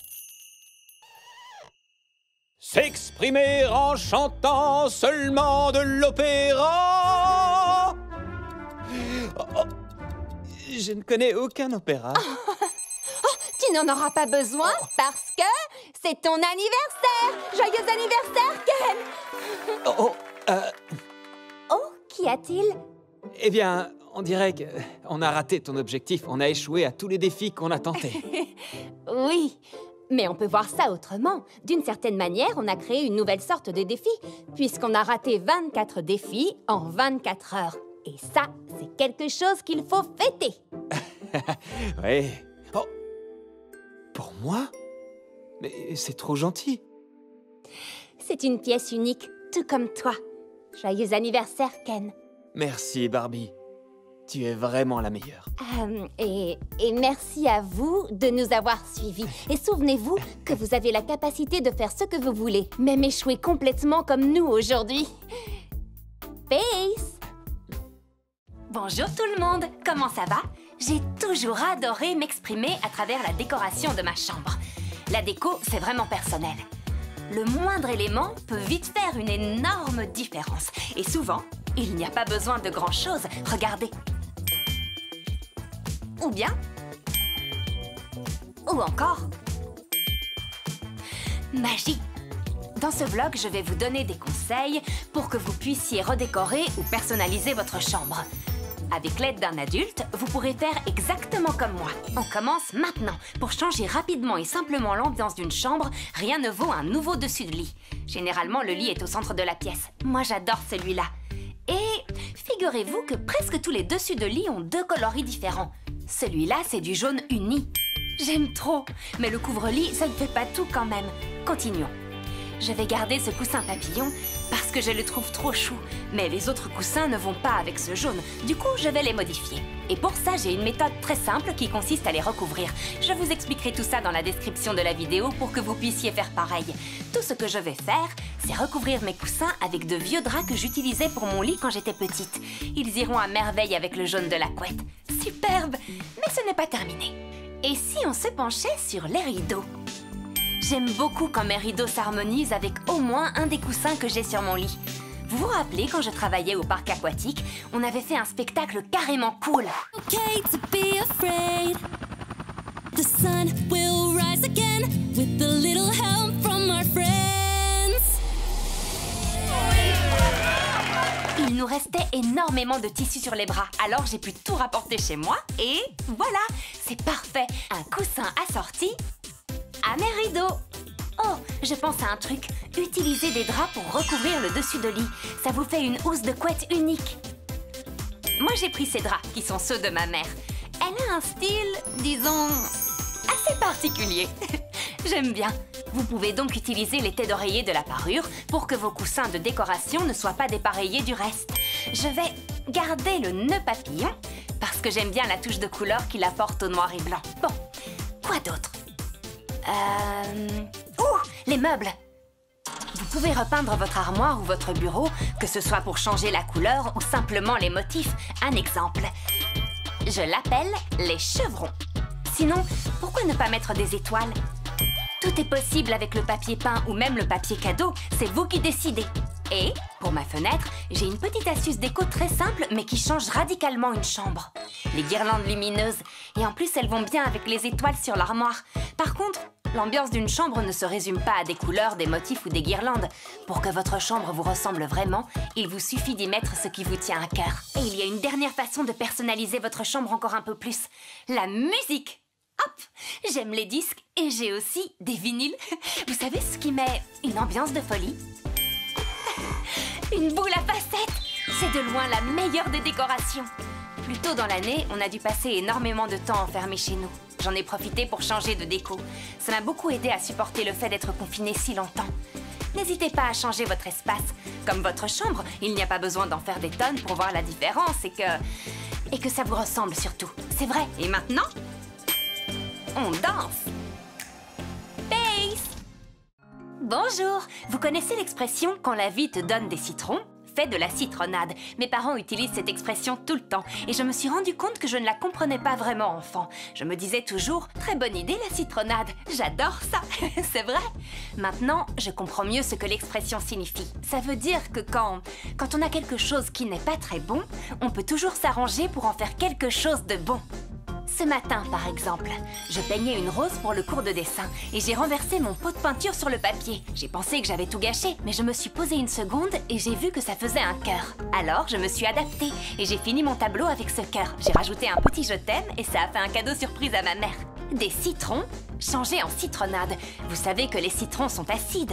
S'exprimer en chantant seulement de l'opéra. Oh, oh, je ne connais aucun opéra. Tu tu n'en auras pas besoin parce que c'est ton anniversaire. Joyeux anniversaire, Ken. Oh, oh, euh, Oh, qu'y a-t-il? eh bien, on dirait qu'on a raté ton objectif. On a échoué à tous les défis qu'on a tentés. Oui, mais on peut voir ça autrement. D'une certaine manière, on a créé une nouvelle sorte de défi, puisqu'on a raté vingt-quatre défis en vingt-quatre heures. Et ça, c'est quelque chose qu'il faut fêter. Oui. Oh. Pour moi? Mais c'est trop gentil. C'est une pièce unique, tout comme toi. Joyeux anniversaire, Ken. Merci, Barbie. Tu es vraiment la meilleure. Euh, et, et merci à vous de nous avoir suivis. Et souvenez-vous que vous avez la capacité de faire ce que vous voulez, même échouer complètement comme nous aujourd'hui. Peace! Bonjour tout le monde, comment ça va? J'ai toujours adoré m'exprimer à travers la décoration de ma chambre. La déco, c'est vraiment personnel. Le moindre élément peut vite faire une énorme différence. Et souvent, il n'y a pas besoin de grand-chose. Regardez. Ou bien... Ou encore... Magie. Dans ce vlog, je vais vous donner des conseils pour que vous puissiez redécorer ou personnaliser votre chambre. Avec l'aide d'un adulte, vous pourrez faire exactement comme moi. On commence maintenant. Pour changer rapidement et simplement l'ambiance d'une chambre, rien ne vaut un nouveau dessus de lit. Généralement, le lit est au centre de la pièce. Moi, j'adore celui-là. Et figurez-vous que presque tous les dessus de lit ont deux coloris différents. Celui-là, c'est du jaune uni. J'aime trop. Mais le couvre-lit, ça ne fait pas tout quand même. Continuons. Je vais garder ce coussin papillon parce que je le trouve trop chou. Mais les autres coussins ne vont pas avec ce jaune. Du coup, je vais les modifier. Et pour ça, j'ai une méthode très simple qui consiste à les recouvrir. Je vous expliquerai tout ça dans la description de la vidéo pour que vous puissiez faire pareil. Tout ce que je vais faire, c'est recouvrir mes coussins avec de vieux draps que j'utilisais pour mon lit quand j'étais petite. Ils iront à merveille avec le jaune de la couette. Superbe! Mais ce n'est pas terminé. Et si on se penchait sur les rideaux? J'aime beaucoup quand mes rideaux s'harmonisent avec au moins un des coussins que j'ai sur mon lit. Vous vous rappelez quand je travaillais au parc aquatique, on avait fait un spectacle carrément cool. Okay to be afraid. The sun will rise again with a little help from our friends. Il nous restait énormément de tissu sur les bras, alors j'ai pu tout rapporter chez moi et voilà, c'est parfait. Un coussin assorti à mes rideaux. Oh, je pense à un truc. Utilisez des draps pour recouvrir le dessus de lit. Ça vous fait une housse de couette unique. Moi, j'ai pris ces draps, qui sont ceux de ma mère. Elle a un style, disons, assez particulier. J'aime bien. Vous pouvez donc utiliser les têtes d'oreiller de la parure pour que vos coussins de décoration ne soient pas dépareillés du reste. Je vais garder le nœud papillon parce que j'aime bien la touche de couleur qu'il apporte au noir et blanc. Bon, quoi d'autre? Euh... Ouh, les meubles. Vous pouvez repeindre votre armoire ou votre bureau, que ce soit pour changer la couleur ou simplement les motifs. Un exemple. Je l'appelle les chevrons. Sinon, pourquoi ne pas mettre des étoiles? Tout est possible avec le papier peint ou même le papier cadeau, c'est vous qui décidez. Et, pour ma fenêtre, j'ai une petite astuce déco très simple mais qui change radicalement une chambre. Les guirlandes lumineuses. Et en plus, elles vont bien avec les étoiles sur l'armoire. Par contre, l'ambiance d'une chambre ne se résume pas à des couleurs, des motifs ou des guirlandes. Pour que votre chambre vous ressemble vraiment, il vous suffit d'y mettre ce qui vous tient à cœur. Et il y a une dernière façon de personnaliser votre chambre encore un peu plus. La musique! Hop! J'aime les disques et j'ai aussi des vinyles. Vous savez ce qui met une ambiance de folie? Une boule à facettes! C'est de loin la meilleure des décorations. Plus tôt dans l'année, on a dû passer énormément de temps enfermés chez nous. J'en ai profité pour changer de déco. Ça m'a beaucoup aidé à supporter le fait d'être confiné si longtemps. N'hésitez pas à changer votre espace. Comme votre chambre, il n'y a pas besoin d'en faire des tonnes pour voir la différence et que... et que ça vous ressemble surtout. C'est vrai. Et maintenant, on danse. Pace! Bonjour! Vous connaissez l'expression « quand la vie te donne des citrons » ? Fait de la citronnade. Mes parents utilisent cette expression tout le temps et je me suis rendu compte que je ne la comprenais pas vraiment enfant. Je me disais toujours « très bonne idée la citronnade, j'adore ça !» C'est vrai. Maintenant, je comprends mieux ce que l'expression signifie. Ça veut dire que quand, quand on a quelque chose qui n'est pas très bon, on peut toujours s'arranger pour en faire quelque chose de bon. Ce matin, par exemple, je peignais une rose pour le cours de dessin et j'ai renversé mon pot de peinture sur le papier. J'ai pensé que j'avais tout gâché, mais je me suis posée une seconde et j'ai vu que ça faisait un cœur. Alors, je me suis adaptée et j'ai fini mon tableau avec ce cœur. J'ai rajouté un petit je t'aime et ça a fait un cadeau surprise à ma mère. Des citrons changés en citronnade. Vous savez que les citrons sont acides.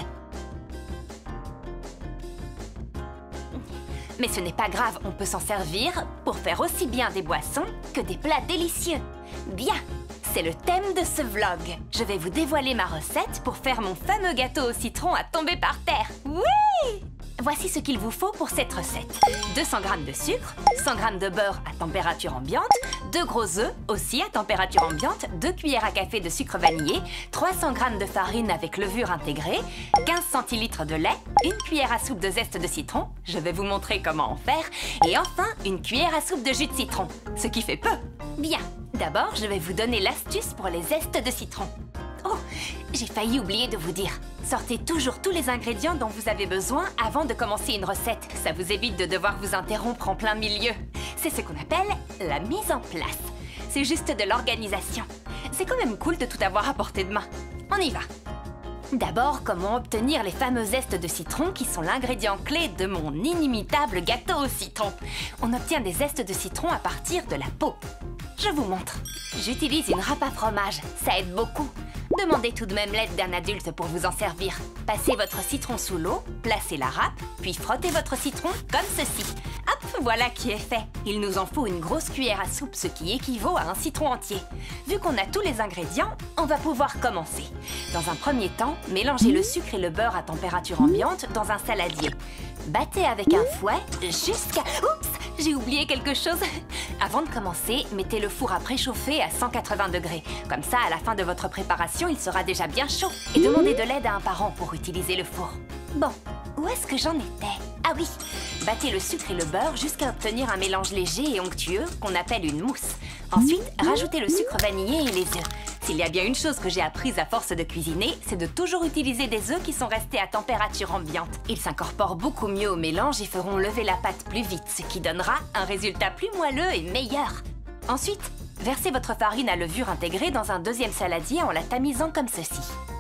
Mais ce n'est pas grave, on peut s'en servir pour faire aussi bien des boissons que des plats délicieux. Bien, c'est le thème de ce vlog. Je vais vous dévoiler ma recette pour faire mon fameux gâteau au citron à tomber par terre. Oui! Voici ce qu'il vous faut pour cette recette. deux cents grammes de sucre, cent grammes de beurre à température ambiante, deux gros œufs aussi à température ambiante, deux cuillères à café de sucre vanillé, trois cents grammes de farine avec levure intégrée, quinze centilitres de lait, une cuillère à soupe de zeste de citron, je vais vous montrer comment en faire, et enfin une cuillère à soupe de jus de citron, ce qui fait peu. Bien, d'abord je vais vous donner l'astuce pour les zestes de citron. Oh, j'ai failli oublier de vous dire. Sortez toujours tous les ingrédients dont vous avez besoin avant de commencer une recette. Ça vous évite de devoir vous interrompre en plein milieu. C'est ce qu'on appelle la mise en place. C'est juste de l'organisation. C'est quand même cool de tout avoir à portée de main. On y va. D'abord, comment obtenir les fameux zestes de citron qui sont l'ingrédient clé de mon inimitable gâteau au citron. On obtient des zestes de citron à partir de la peau. Je vous montre. J'utilise une râpe à fromage, ça aide beaucoup. Demandez tout de même l'aide d'un adulte pour vous en servir. Passez votre citron sous l'eau, placez la râpe, puis frottez votre citron comme ceci. Hop, voilà qui est fait. Il nous en faut une grosse cuillère à soupe, ce qui équivaut à un citron entier. Vu qu'on a tous les ingrédients, on va pouvoir commencer. Dans un premier temps, mélangez le sucre et le beurre à température ambiante dans un saladier. Battez avec un fouet jusqu'à... Oups, j'ai oublié quelque chose. Avant de commencer, mettez le four à préchauffer à cent quatre-vingts degrés. Comme ça, à la fin de votre préparation, il sera déjà bien chaud. Et demandez de l'aide à un parent pour utiliser le four. Bon, où est-ce que j'en étais? Ah oui, battez le sucre et le beurre jusqu'à obtenir un mélange léger et onctueux qu'on appelle une mousse. Ensuite, rajoutez le sucre vanillé et les œufs. S'il y a bien une chose que j'ai apprise à force de cuisiner, c'est de toujours utiliser des œufs qui sont restés à température ambiante. Ils s'incorporent beaucoup mieux au mélange et feront lever la pâte plus vite, ce qui donnera un résultat plus moelleux et meilleur. Ensuite, versez votre farine à levure intégrée dans un deuxième saladier en la tamisant comme ceci.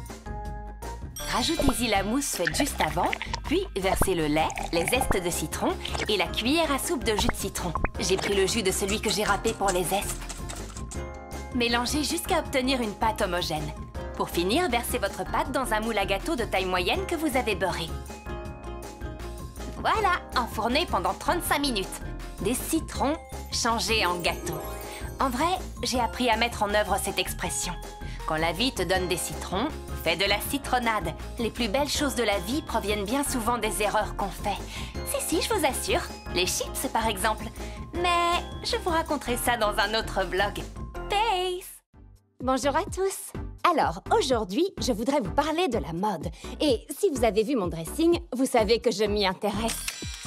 Rajoutez-y la mousse faite juste avant, puis versez le lait, les zestes de citron et la cuillère à soupe de jus de citron. J'ai pris le jus de celui que j'ai râpé pour les zestes. Mélangez jusqu'à obtenir une pâte homogène. Pour finir, versez votre pâte dans un moule à gâteau de taille moyenne que vous avez beurré. Voilà, enfourné pendant trente-cinq minutes. Des citrons changés en gâteau. En vrai, j'ai appris à mettre en œuvre cette expression. Quand la vie te donne des citrons, fais de la citronnade. Les plus belles choses de la vie proviennent bien souvent des erreurs qu'on fait. Si, si, je vous assure. Les chips, par exemple. Mais je vous raconterai ça dans un autre vlog. Peace! Bonjour à tous! Alors, aujourd'hui, je voudrais vous parler de la mode. Et si vous avez vu mon dressing, vous savez que je m'y intéresse.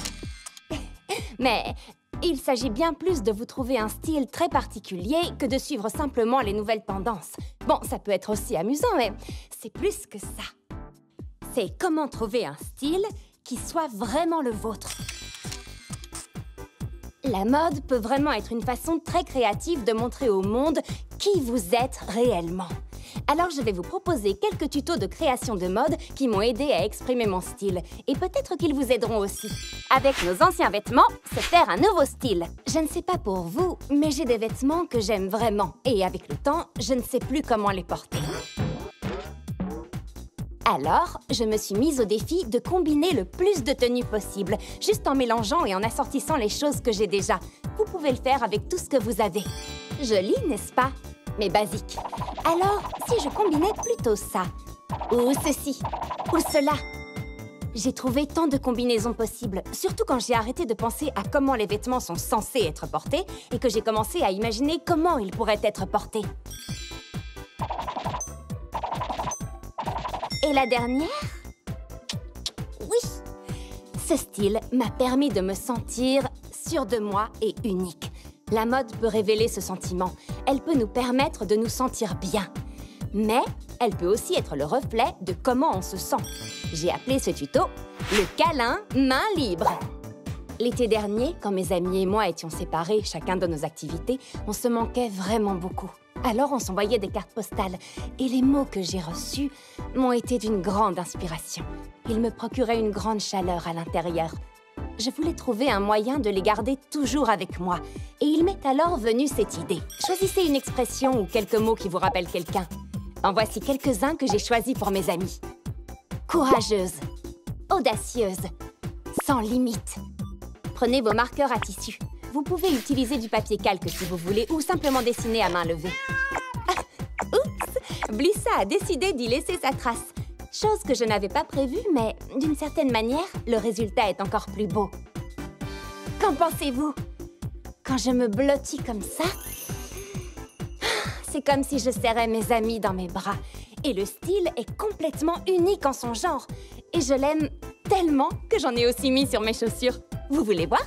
Mais il s'agit bien plus de vous trouver un style très particulier que de suivre simplement les nouvelles tendances. Bon, ça peut être aussi amusant, mais c'est plus que ça. C'est comment trouver un style qui soit vraiment le vôtre. La mode peut vraiment être une façon très créative de montrer au monde qui vous êtes réellement. Alors je vais vous proposer quelques tutos de création de mode qui m'ont aidé à exprimer mon style. Et peut-être qu'ils vous aideront aussi. Avec nos anciens vêtements, se faire un nouveau style. Je ne sais pas pour vous, mais j'ai des vêtements que j'aime vraiment. Et avec le temps, je ne sais plus comment les porter. Alors, je me suis mise au défi de combiner le plus de tenues possible, juste en mélangeant et en assortissant les choses que j'ai déjà. Vous pouvez le faire avec tout ce que vous avez. Joli, n'est-ce pas? Mais basique. Alors, si je combinais plutôt ça, ou ceci, ou cela. J'ai trouvé tant de combinaisons possibles, surtout quand j'ai arrêté de penser à comment les vêtements sont censés être portés et que j'ai commencé à imaginer comment ils pourraient être portés. Et la dernière? Oui! Ce style m'a permis de me sentir sûre de moi et unique. La mode peut révéler ce sentiment. Elle peut nous permettre de nous sentir bien. Mais elle peut aussi être le reflet de comment on se sent. J'ai appelé ce tuto « Le câlin main libre ». L'été dernier, quand mes amis et moi étions séparés, chacun de nos activités, on se manquait vraiment beaucoup. Alors on s'envoyait des cartes postales, et les mots que j'ai reçus m'ont été d'une grande inspiration. Ils me procuraient une grande chaleur à l'intérieur. Je voulais trouver un moyen de les garder toujours avec moi, et il m'est alors venu cette idée. Choisissez une expression ou quelques mots qui vous rappellent quelqu'un. En voici quelques-uns que j'ai choisis pour mes amis. Courageuse, audacieuse, sans limite. Prenez vos marqueurs à tissu. Vous pouvez utiliser du papier calque si vous voulez, ou simplement dessiner à main levée. Ah, oups! Blissa a décidé d'y laisser sa trace. Chose que je n'avais pas prévue, mais d'une certaine manière, le résultat est encore plus beau. Qu'en pensez-vous? Quand je me blottis comme ça, c'est comme si je serrais mes amis dans mes bras. Et le style est complètement unique en son genre. Et je l'aime tellement que j'en ai aussi mis sur mes chaussures. Vous voulez voir?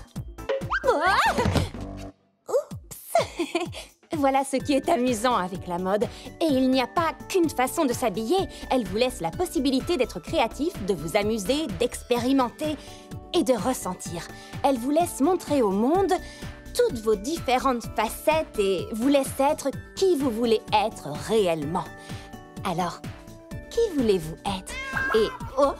Oups! Voilà ce qui est amusant avec la mode. Et il n'y a pas qu'une façon de s'habiller. Elle vous laisse la possibilité d'être créatif, de vous amuser, d'expérimenter et de ressentir. Elle vous laisse montrer au monde toutes vos différentes facettes et vous laisse être qui vous voulez être réellement. Alors, qui voulez-vous être? Et oh!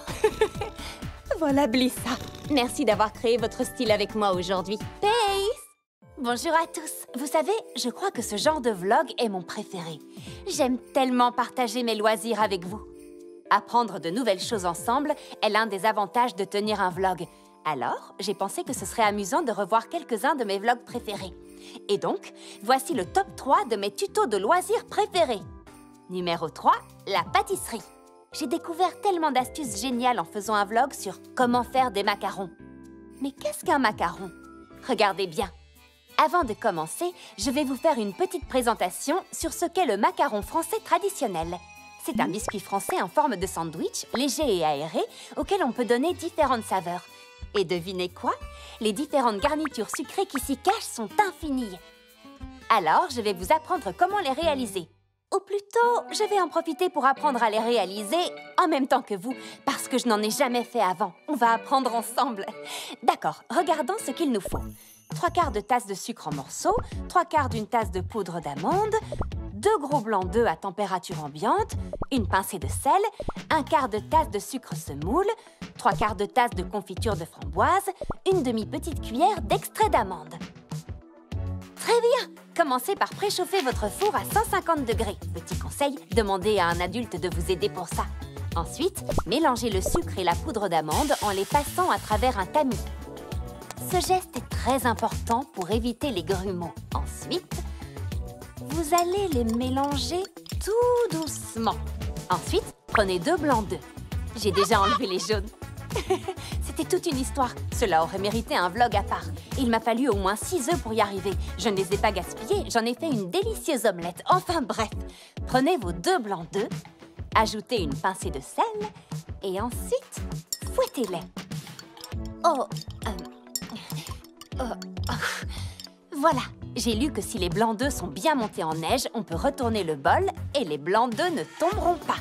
Voilà Blissa. Merci d'avoir créé votre style avec moi aujourd'hui. Peace! Bonjour à tous. Vous savez, je crois que ce genre de vlog est mon préféré. J'aime tellement partager mes loisirs avec vous. Apprendre de nouvelles choses ensemble est l'un des avantages de tenir un vlog. Alors, j'ai pensé que ce serait amusant de revoir quelques-uns de mes vlogs préférés. Et donc, voici le top trois de mes tutos de loisirs préférés. Numéro trois, la pâtisserie. J'ai découvert tellement d'astuces géniales en faisant un vlog sur comment faire des macarons. Mais qu'est-ce qu'un macaron? Regardez bien. Avant de commencer, je vais vous faire une petite présentation sur ce qu'est le macaron français traditionnel. C'est un biscuit français en forme de sandwich, léger et aéré, auquel on peut donner différentes saveurs. Et devinez quoi? Les différentes garnitures sucrées qui s'y cachent sont infinies. Alors, je vais vous apprendre comment les réaliser. Ou plutôt, je vais en profiter pour apprendre à les réaliser en même temps que vous, parce que je n'en ai jamais fait avant. On va apprendre ensemble. D'accord, regardons ce qu'il nous faut. Trois quarts de tasse de sucre en morceaux, trois quarts d'une tasse de poudre d'amande, deux gros blancs d'œufs à température ambiante, une pincée de sel, un quart de tasse de sucre semoule, trois quarts de tasse de confiture de framboise, une demi-petite cuillère d'extrait d'amande. Très bien! Commencez par préchauffer votre four à cent cinquante degrés. Petit conseil, demandez à un adulte de vous aider pour ça. Ensuite, mélangez le sucre et la poudre d'amande en les passant à travers un tamis. Ce geste est très important pour éviter les grumeaux. Ensuite, vous allez les mélanger tout doucement. Ensuite, prenez deux blancs d'œufs. J'ai déjà enlevé les jaunes. C'était toute une histoire. Cela aurait mérité un vlog à part. Il m'a fallu au moins six œufs pour y arriver. Je ne les ai pas gaspillés, j'en ai fait une délicieuse omelette. Enfin bref, prenez vos deux blancs d'œufs, ajoutez une pincée de sel et ensuite, fouettez-les. Oh, euh, oh, oh. Voilà, j'ai lu que si les blancs d'œufs sont bien montés en neige, on peut retourner le bol et les blancs d'œufs ne tomberont pas.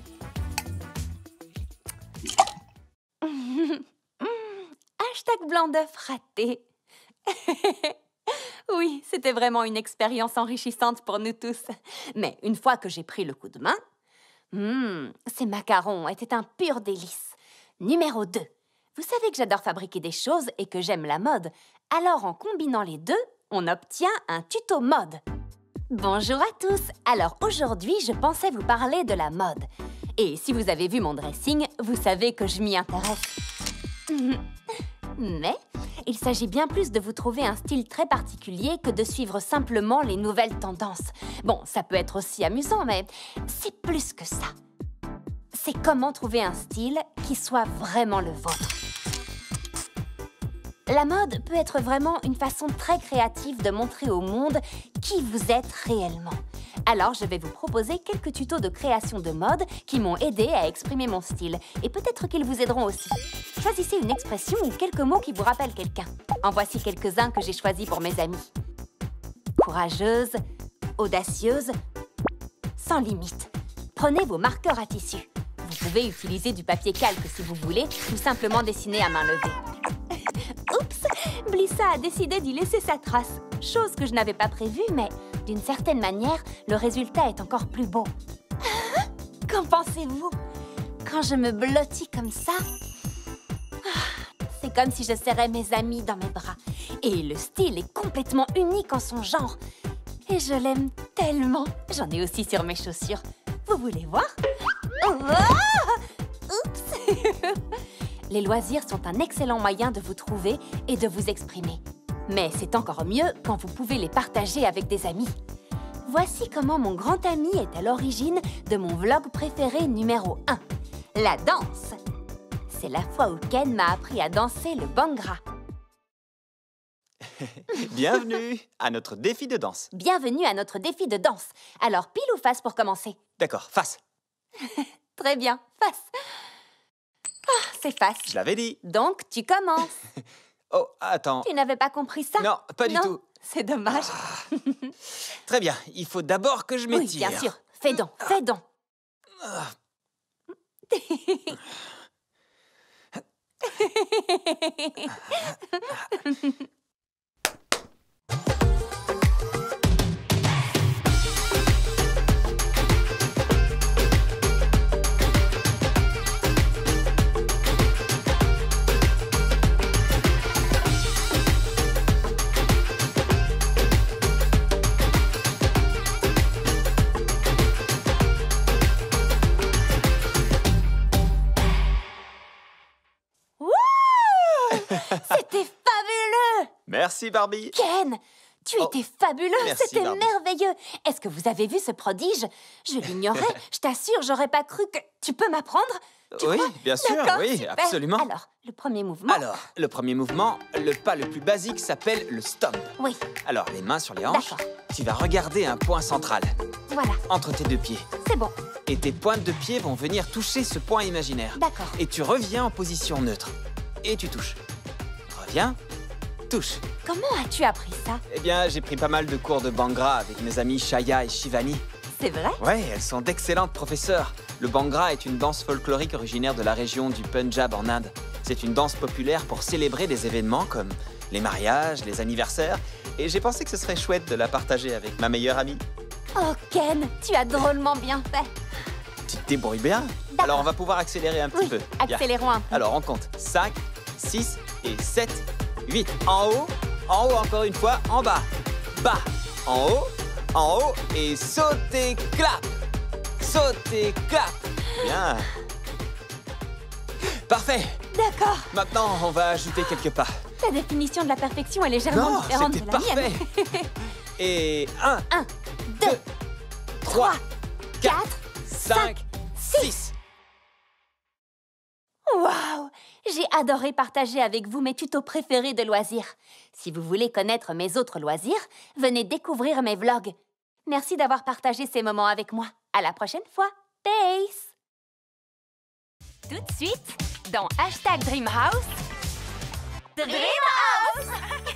Hashtag blanc d'œuf raté. Oui, c'était vraiment une expérience enrichissante pour nous tous. Mais une fois que j'ai pris le coup de main, hmm, ces macarons étaient un pur délice. Numéro deux. Vous savez que j'adore fabriquer des choses et que j'aime la mode. Alors, en combinant les deux, on obtient un tuto mode. Bonjour à tous. Alors aujourd'hui, je pensais vous parler de la mode. Et si vous avez vu mon dressing, vous savez que je m'y intéresse. Mais il s'agit bien plus de vous trouver un style très particulier que de suivre simplement les nouvelles tendances. Bon, ça peut être aussi amusant, mais c'est plus que ça. C'est comment trouver un style qui soit vraiment le vôtre. La mode peut être vraiment une façon très créative de montrer au monde qui vous êtes réellement. Alors, je vais vous proposer quelques tutos de création de mode qui m'ont aidé à exprimer mon style. Et peut-être qu'ils vous aideront aussi. Choisissez une expression ou quelques mots qui vous rappellent quelqu'un. En voici quelques-uns que j'ai choisis pour mes amis. Courageuse, audacieuse, sans limite. Prenez vos marqueurs à tissu. Vous pouvez utiliser du papier calque si vous voulez, ou simplement dessiner à main levée. Oups! Mélissa a décidé d'y laisser sa trace. Chose que je n'avais pas prévue, mais d'une certaine manière, le résultat est encore plus beau. Qu'en pensez-vous? Quand je me blottis comme ça, c'est comme si je serrais mes amis dans mes bras. Et le style est complètement unique en son genre. Et je l'aime tellement. J'en ai aussi sur mes chaussures. Vous voulez voir? Oh, oups! Les loisirs sont un excellent moyen de vous trouver et de vous exprimer. Mais c'est encore mieux quand vous pouvez les partager avec des amis. Voici comment mon grand ami est à l'origine de mon vlog préféré numéro un, la danse. C'est la fois où Ken m'a appris à danser le Bhangra. Bienvenue à notre défi de danse. Bienvenue à notre défi de danse. Alors, pile ou face pour commencer? D'accord, face. Très bien, face. Ah, c'est face. Je l'avais dit. Donc, tu commences. Oh, attends. Tu n'avais pas compris ça? Non, pas du non, tout. C'est dommage. Ah. Très bien, il faut d'abord que je m'étire. Oui, bien sûr. Fais donc, fais donc. Ah. C'était fabuleux! Merci, Barbie. Ken, tu Oh, étais fabuleux, merci, c'était Barbie. merveilleux. Est-ce que vous avez vu ce prodige? Je l'ignorais, je t'assure, j'aurais pas cru que... Tu peux m'apprendre? Tu Oui, crois? bien sûr, D'accord, oui, super. absolument. Alors, le premier mouvement... Alors, le premier mouvement, le pas le plus basique s'appelle le stomp. Oui, Alors, les mains sur les hanches, D'accord. tu vas regarder un point central, voilà, entre tes deux pieds. c'est bon, Et tes pointes de pied vont venir toucher ce point imaginaire. d'accord. Et tu reviens en position neutre. Et tu touches. Reviens, touche. Comment as-tu appris ça? Eh bien, j'ai pris pas mal de cours de Bhangra avec mes amis Shaya et Shivani. C'est vrai? Ouais, elles sont d'excellentes professeurs. Le Bhangra est une danse folklorique originaire de la région du Punjab en Inde. C'est une danse populaire pour célébrer des événements comme les mariages, les anniversaires. Et j'ai pensé que ce serait chouette de la partager avec ma meilleure amie. Oh Ken, tu as drôlement bien fait. Tu te débrouilles bien. D'accord. Alors on va pouvoir accélérer un petit Oui, peu. Bien. accélérons un peu. Alors on compte cinq, six et sept, huit. En haut, en haut encore une fois, en bas. Bas, en haut, en haut et saute et clap. Saute et clap. Bien. Parfait. D'accord, Maintenant, on va ajouter quelques pas. ta définition de la perfection est légèrement Non, différente c'était de la parfait. mienne. Et un, Un, deux, deux, trois, quatre, quatre, cinq, six. Waouh! J'ai adoré partager avec vous mes tutos préférés de loisirs. Si vous voulez connaître mes autres loisirs, venez découvrir mes vlogs. Merci d'avoir partagé ces moments avec moi. À la prochaine fois. Peace! Tout de suite, dans Hashtag Dreamhouse... Dreamhouse!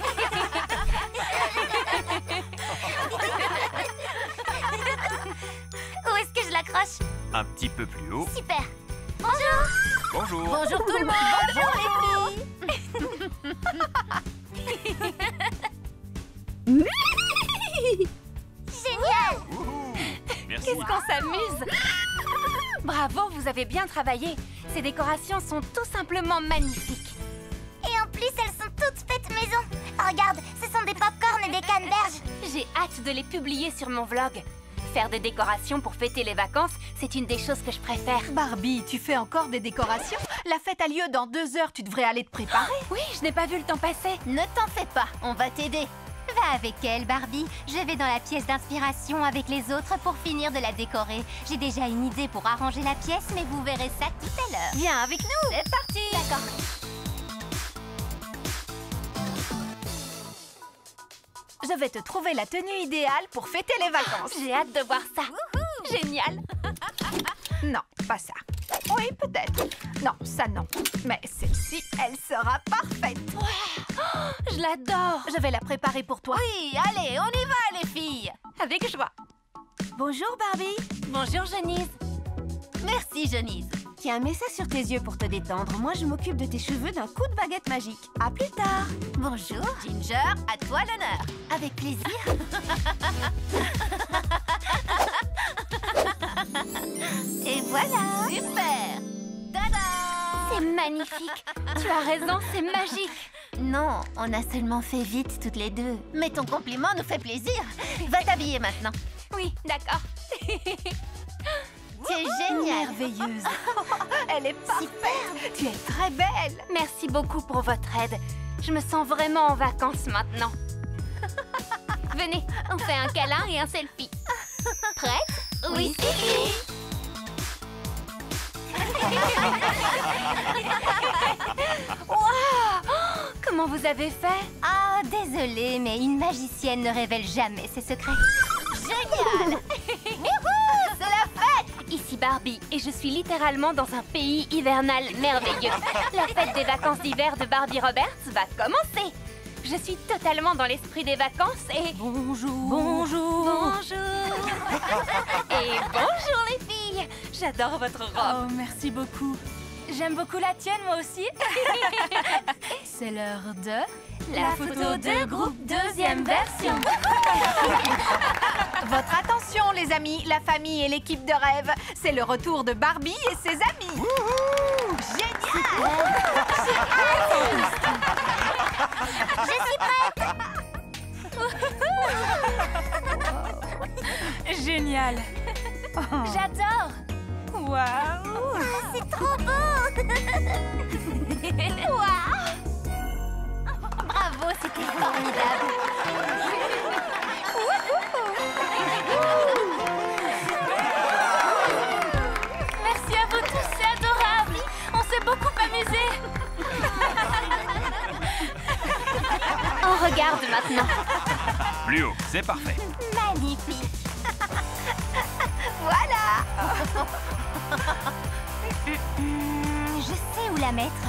Où est-ce que je l'accroche? Un petit peu plus haut. Super. Bonjour. Bonjour. Bonjour tout le monde. Bonjour les filles. Génial. Wouhou. Merci. Qu'est-ce qu'on s'amuse! Bravo, vous avez bien travaillé. Ces décorations sont tout simplement magnifiques. Et en plus, elles sont toutes faites maison. Regarde, ce sont des pop-corn et des canneberges. J'ai hâte de les publier sur mon vlog. Faire des décorations pour fêter les vacances, c'est une des choses que je préfère. Barbie, tu fais encore des décorations? La fête a lieu dans deux heures, tu devrais aller te préparer. Oui, je n'ai pas vu le temps passer. Ne t'en fais pas, on va t'aider. Va avec elle, Barbie. Je vais dans la pièce d'inspiration avec les autres pour finir de la décorer. J'ai déjà une idée pour arranger la pièce, mais vous verrez ça tout à l'heure. Viens avec nous. C'est parti. D'accord. Je vais te trouver la tenue idéale pour fêter les vacances. J'ai hâte de voir ça. Génial. Non, pas ça. Oui, peut-être. Non, ça non. Mais celle-ci, elle sera parfaite. Je l'adore. Je vais la préparer pour toi. Oui, allez, on y va, les filles. Avec joie. Bonjour, Barbie. Bonjour, Genise. Merci, Genise. Tiens, mets ça sur tes yeux pour te détendre. Moi, je m'occupe de tes cheveux d'un coup de baguette magique. À plus tard. Bonjour. Ginger, à toi l'honneur. Avec plaisir. Et voilà. Super. Tada! C'est magnifique. Tu as raison, c'est magique. Non, on a seulement fait vite toutes les deux. Mais ton compliment nous fait plaisir. Va t'habiller maintenant. Oui, d'accord. Tu es géniale. Merveilleuse. Elle est parfaite. Tu es très belle. Merci beaucoup pour votre aide. Je me sens vraiment en vacances maintenant. Venez, on fait un câlin et un selfie. Prête? Oui, Waouh! Comment vous avez fait? Ah, désolée, mais une magicienne ne révèle jamais ses secrets. Génial. C'est la fête! Ici Barbie, et je suis littéralement dans un pays hivernal merveilleux. La fête des vacances d'hiver de Barbie Roberts va commencer. Je suis totalement dans l'esprit des vacances et... Bonjour. Bonjour. Bonjour. Et bonjour les filles. J'adore votre robe. Oh, merci beaucoup. J'aime beaucoup la tienne, moi aussi. C'est l'heure de... La photo de groupe deuxième version. Votre attention, les amis, la famille et l'équipe de rêve. C'est le retour de Barbie et ses amis. Wouhou! Génial! Je suis prête. Génial. J'adore. Waouh! C'est trop beau. Waouh. Bravo, c'était formidable. Merci à vous tous, c'est adorable. On s'est beaucoup amusés. On regarde maintenant. Plus haut, c'est parfait. Magnifique. Voilà. Hmm, je sais où la mettre.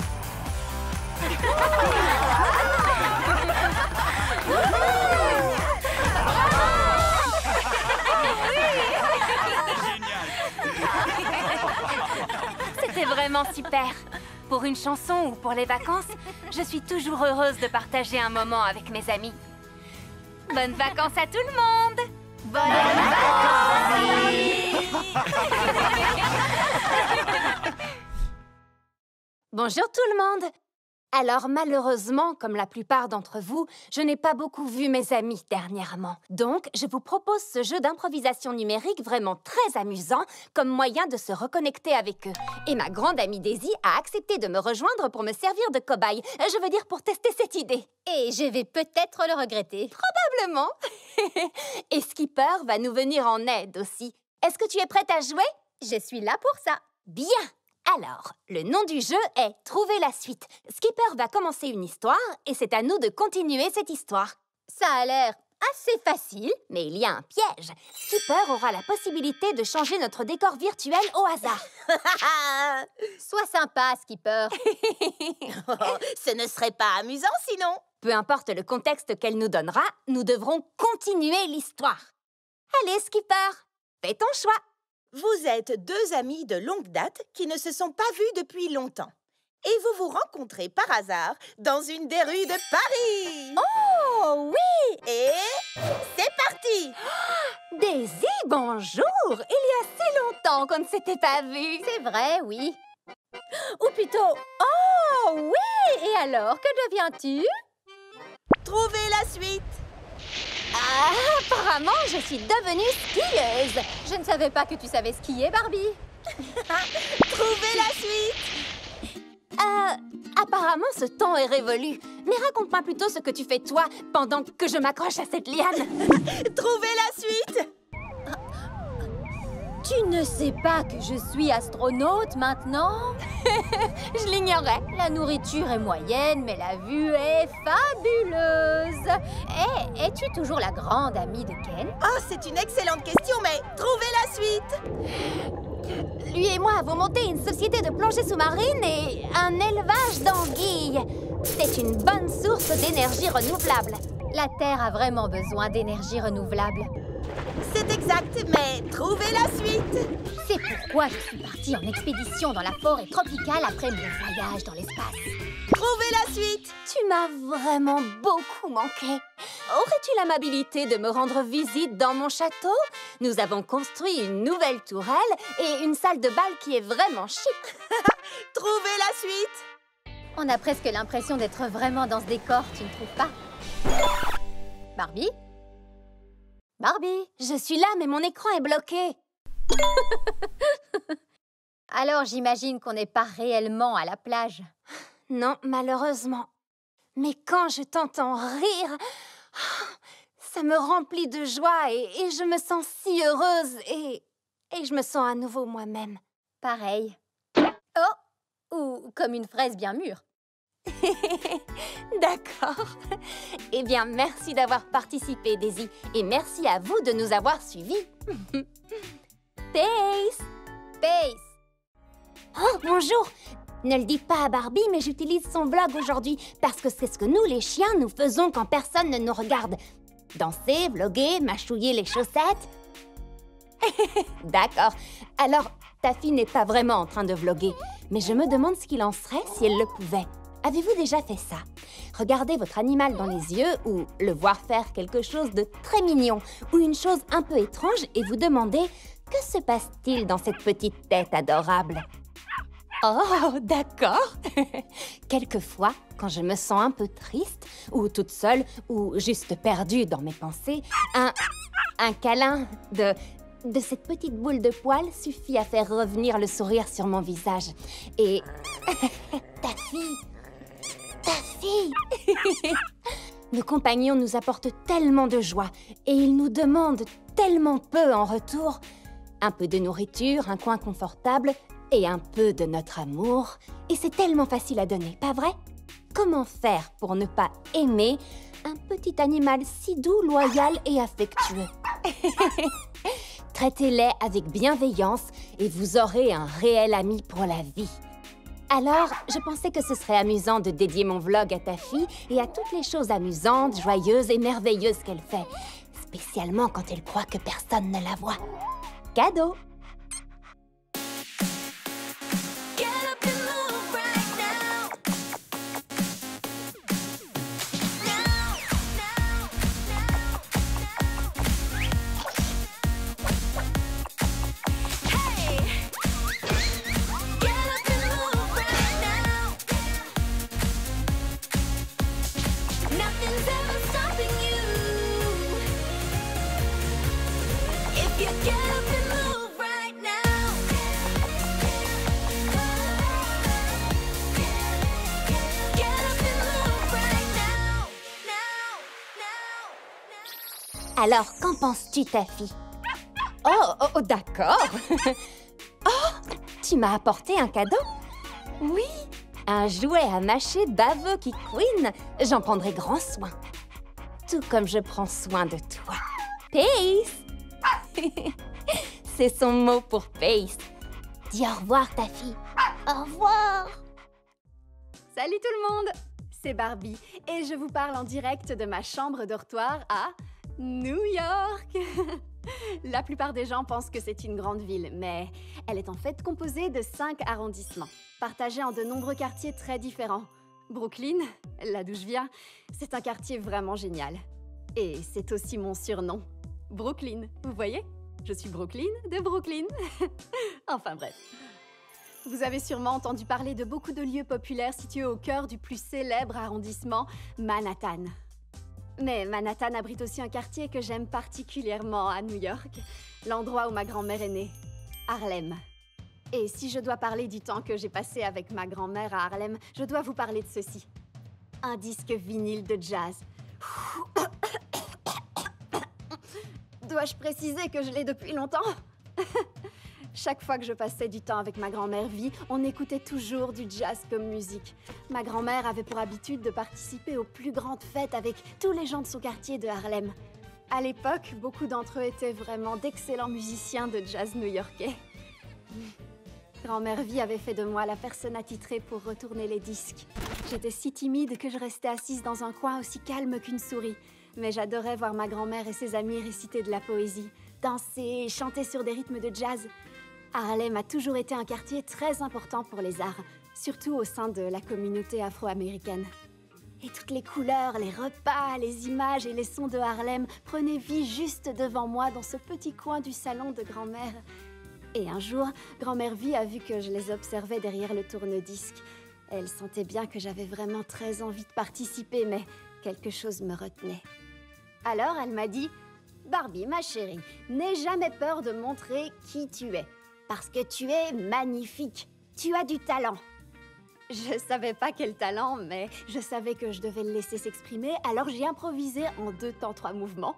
C'était vraiment super. Pour une chanson ou pour les vacances, je suis toujours heureuse de partager un moment avec mes amis. Bonnes vacances à tout le monde! Bonnes vacances. Bonjour tout le monde! Alors malheureusement, comme la plupart d'entre vous, je n'ai pas beaucoup vu mes amis dernièrement. Donc, je vous propose ce jeu d'improvisation numérique vraiment très amusant comme moyen de se reconnecter avec eux. Et ma grande amie Daisy a accepté de me rejoindre pour me servir de cobaye. Je veux dire pour tester cette idée. Et je vais peut-être le regretter. Probablement. Et Skipper va nous venir en aide aussi. Est-ce que tu es prête à jouer? Je suis là pour ça. Bien! Alors, le nom du jeu est « Trouver la suite ». Skipper va commencer une histoire et c'est à nous de continuer cette histoire. Ça a l'air assez facile, mais il y a un piège. Skipper aura la possibilité de changer notre décor virtuel au hasard. Sois sympa, Skipper. Ce ne serait pas amusant sinon. Peu importe le contexte qu'elle nous donnera, nous devrons continuer l'histoire. Allez, Skipper, fais ton choix. Vous êtes deux amis de longue date qui ne se sont pas vus depuis longtemps. Et vous vous rencontrez par hasard dans une des rues de Paris. Oh, oui! Et c'est parti! Daisy, bonjour! Il y a si longtemps qu'on ne s'était pas vus. C'est vrai, oui. Ou plutôt, oh, oui! Et alors, que deviens-tu? Trouvez la suite! Ah, apparemment, je suis devenue skieuse. Je ne savais pas que tu savais skier, Barbie. Trouvez la suite! Euh, apparemment, ce temps est révolu. Mais raconte-moi plutôt ce que tu fais toi pendant que je m'accroche à cette liane. Trouvez la suite! Tu ne sais pas que je suis astronaute maintenant? Je l'ignorais. La nourriture est moyenne, mais la vue est fabuleuse. Hé, hey, es-tu toujours la grande amie de Ken? Oh, c'est une excellente question, mais trouvez la suite! Lui et moi avons monté une société de plongée sous-marine et un élevage d'anguilles. C'est une bonne source d'énergie renouvelable. La Terre a vraiment besoin d'énergie renouvelable. C'est exact, mais trouvez la suite! C'est pourquoi je suis partie en expédition dans la forêt tropicale après mon voyage dans l'espace. Trouvez la suite! Tu m'as vraiment beaucoup manqué. Aurais-tu l'amabilité de me rendre visite dans mon château? Nous avons construit une nouvelle tourelle et une salle de bal qui est vraiment chic. Trouvez la suite! On a presque l'impression d'être vraiment dans ce décor, tu ne trouves pas? Barbie? Barbie? Je suis là, mais mon écran est bloqué. Alors j'imagine qu'on n'est pas réellement à la plage. Non, malheureusement. Mais quand je t'entends rire, ça me remplit de joie et, et je me sens si heureuse et, et je me sens à nouveau moi-même. Pareil. Oh! Ou comme une fraise bien mûre. D'accord. Eh bien, merci d'avoir participé, Daisy. Et merci à vous de nous avoir suivis. Pace! Pace! Oh, bonjour! Ne le dis pas à Barbie, mais j'utilise son vlog aujourd'hui parce que c'est ce que nous, les chiens, nous faisons quand personne ne nous regarde. Danser, vlogger, mâchouiller les chaussettes. D'accord. Alors, ta fille n'est pas vraiment en train de vlogger, mais je me demande ce qu'il en serait si elle le pouvait. Avez-vous déjà fait ça? Regardez votre animal dans les yeux ou le voir faire quelque chose de très mignon ou une chose un peu étrange et vous demandez « Que se passe-t-il dans cette petite tête adorable ?» Oh, d'accord. Quelquefois, quand je me sens un peu triste, ou toute seule, ou juste perdue dans mes pensées, un, un câlin de, de cette petite boule de poils suffit à faire revenir le sourire sur mon visage. Et ta fille, ta fille. Nos compagnons nous apportent tellement de joie et ils nous demandent tellement peu en retour. Un peu de nourriture, un coin confortable et un peu de notre amour. Et c'est tellement facile à donner, pas vrai? Comment faire pour ne pas aimer un petit animal si doux, loyal et affectueux? Traitez-les avec bienveillance et vous aurez un réel ami pour la vie. Alors, je pensais que ce serait amusant de dédier mon vlog à ta fille et à toutes les choses amusantes, joyeuses et merveilleuses qu'elle fait. Spécialement quand elle croit que personne ne la voit. Cadeau! Alors, qu'en penses-tu, ta fille? Oh, oh, oh d'accord. Oh, tu m'as apporté un cadeau? Oui, un jouet à mâcher baveux qui couine. J'en prendrai grand soin. Tout comme je prends soin de toi. Pace! C'est son mot pour Pace. Dis au revoir, ta fille. Au revoir. Salut tout le monde! C'est Barbie et je vous parle en direct de ma chambre dortoir à New York. La plupart des gens pensent que c'est une grande ville, mais elle est en fait composée de cinq arrondissements, partagés en de nombreux quartiers très différents. Brooklyn, là d'où je viens, c'est un quartier vraiment génial. Et c'est aussi mon surnom, Brooklyn. Vous voyez? Je suis Brooklyn de Brooklyn. Enfin bref. Vous avez sûrement entendu parler de beaucoup de lieux populaires situés au cœur du plus célèbre arrondissement, Manhattan. Mais Manhattan abrite aussi un quartier que j'aime particulièrement à New York, l'endroit où ma grand-mère est née, Harlem. Et si je dois parler du temps que j'ai passé avec ma grand-mère à Harlem, je dois vous parler de ceci. Un disque vinyle de jazz. Dois-je préciser que je l'ai depuis longtemps? Chaque fois que je passais du temps avec ma grand-mère vie, on écoutait toujours du jazz comme musique. Ma grand-mère avait pour habitude de participer aux plus grandes fêtes avec tous les gens de son quartier de Harlem. À l'époque, beaucoup d'entre eux étaient vraiment d'excellents musiciens de jazz new-yorkais. Grand-mère Vie avait fait de moi la personne attitrée pour retourner les disques. J'étais si timide que je restais assise dans un coin aussi calme qu'une souris. Mais j'adorais voir ma grand-mère et ses amis réciter de la poésie, danser et chanter sur des rythmes de jazz. Harlem a toujours été un quartier très important pour les arts, surtout au sein de la communauté afro-américaine. Et toutes les couleurs, les repas, les images et les sons de Harlem prenaient vie juste devant moi dans ce petit coin du salon de grand-mère. Et un jour, grand-mère Vi a vu que je les observais derrière le tourne-disque. Elle sentait bien que j'avais vraiment très envie de participer, mais quelque chose me retenait. Alors elle m'a dit « Barbie, ma chérie, n'aie jamais peur de montrer qui tu es, parce que tu es magnifique, tu as du talent. » Je savais pas quel talent, mais je savais que je devais le laisser s'exprimer, alors j'ai improvisé en deux temps trois mouvements.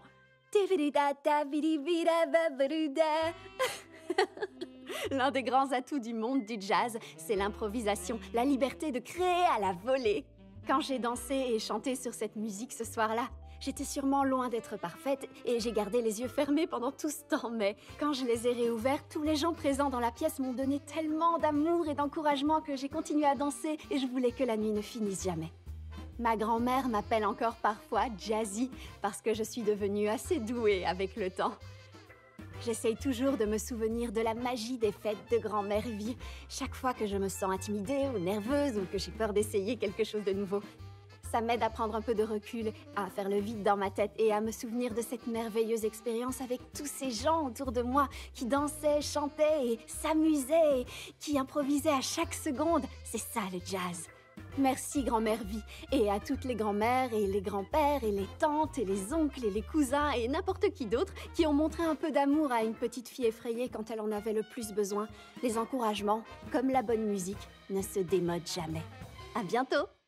L'un des grands atouts du monde du jazz, c'est l'improvisation, la liberté de créer à la volée. Quand j'ai dansé et chanté sur cette musique ce soir-là, j'étais sûrement loin d'être parfaite et j'ai gardé les yeux fermés pendant tout ce temps, mais quand je les ai réouverts, tous les gens présents dans la pièce m'ont donné tellement d'amour et d'encouragement que j'ai continué à danser et je voulais que la nuit ne finisse jamais. Ma grand-mère m'appelle encore parfois Jazzy parce que je suis devenue assez douée avec le temps. J'essaye toujours de me souvenir de la magie des fêtes de grand-mère Vi, chaque fois que je me sens intimidée ou nerveuse ou que j'ai peur d'essayer quelque chose de nouveau. Ça m'aide à prendre un peu de recul, à faire le vide dans ma tête et à me souvenir de cette merveilleuse expérience avec tous ces gens autour de moi qui dansaient, chantaient et s'amusaient, et qui improvisaient à chaque seconde. C'est ça le jazz. Merci grand-mère Vi, et à toutes les grand-mères et les grands-pères et les tantes et les oncles et les cousins et n'importe qui d'autre qui ont montré un peu d'amour à une petite fille effrayée quand elle en avait le plus besoin. Les encouragements, comme la bonne musique, ne se démodent jamais. À bientôt!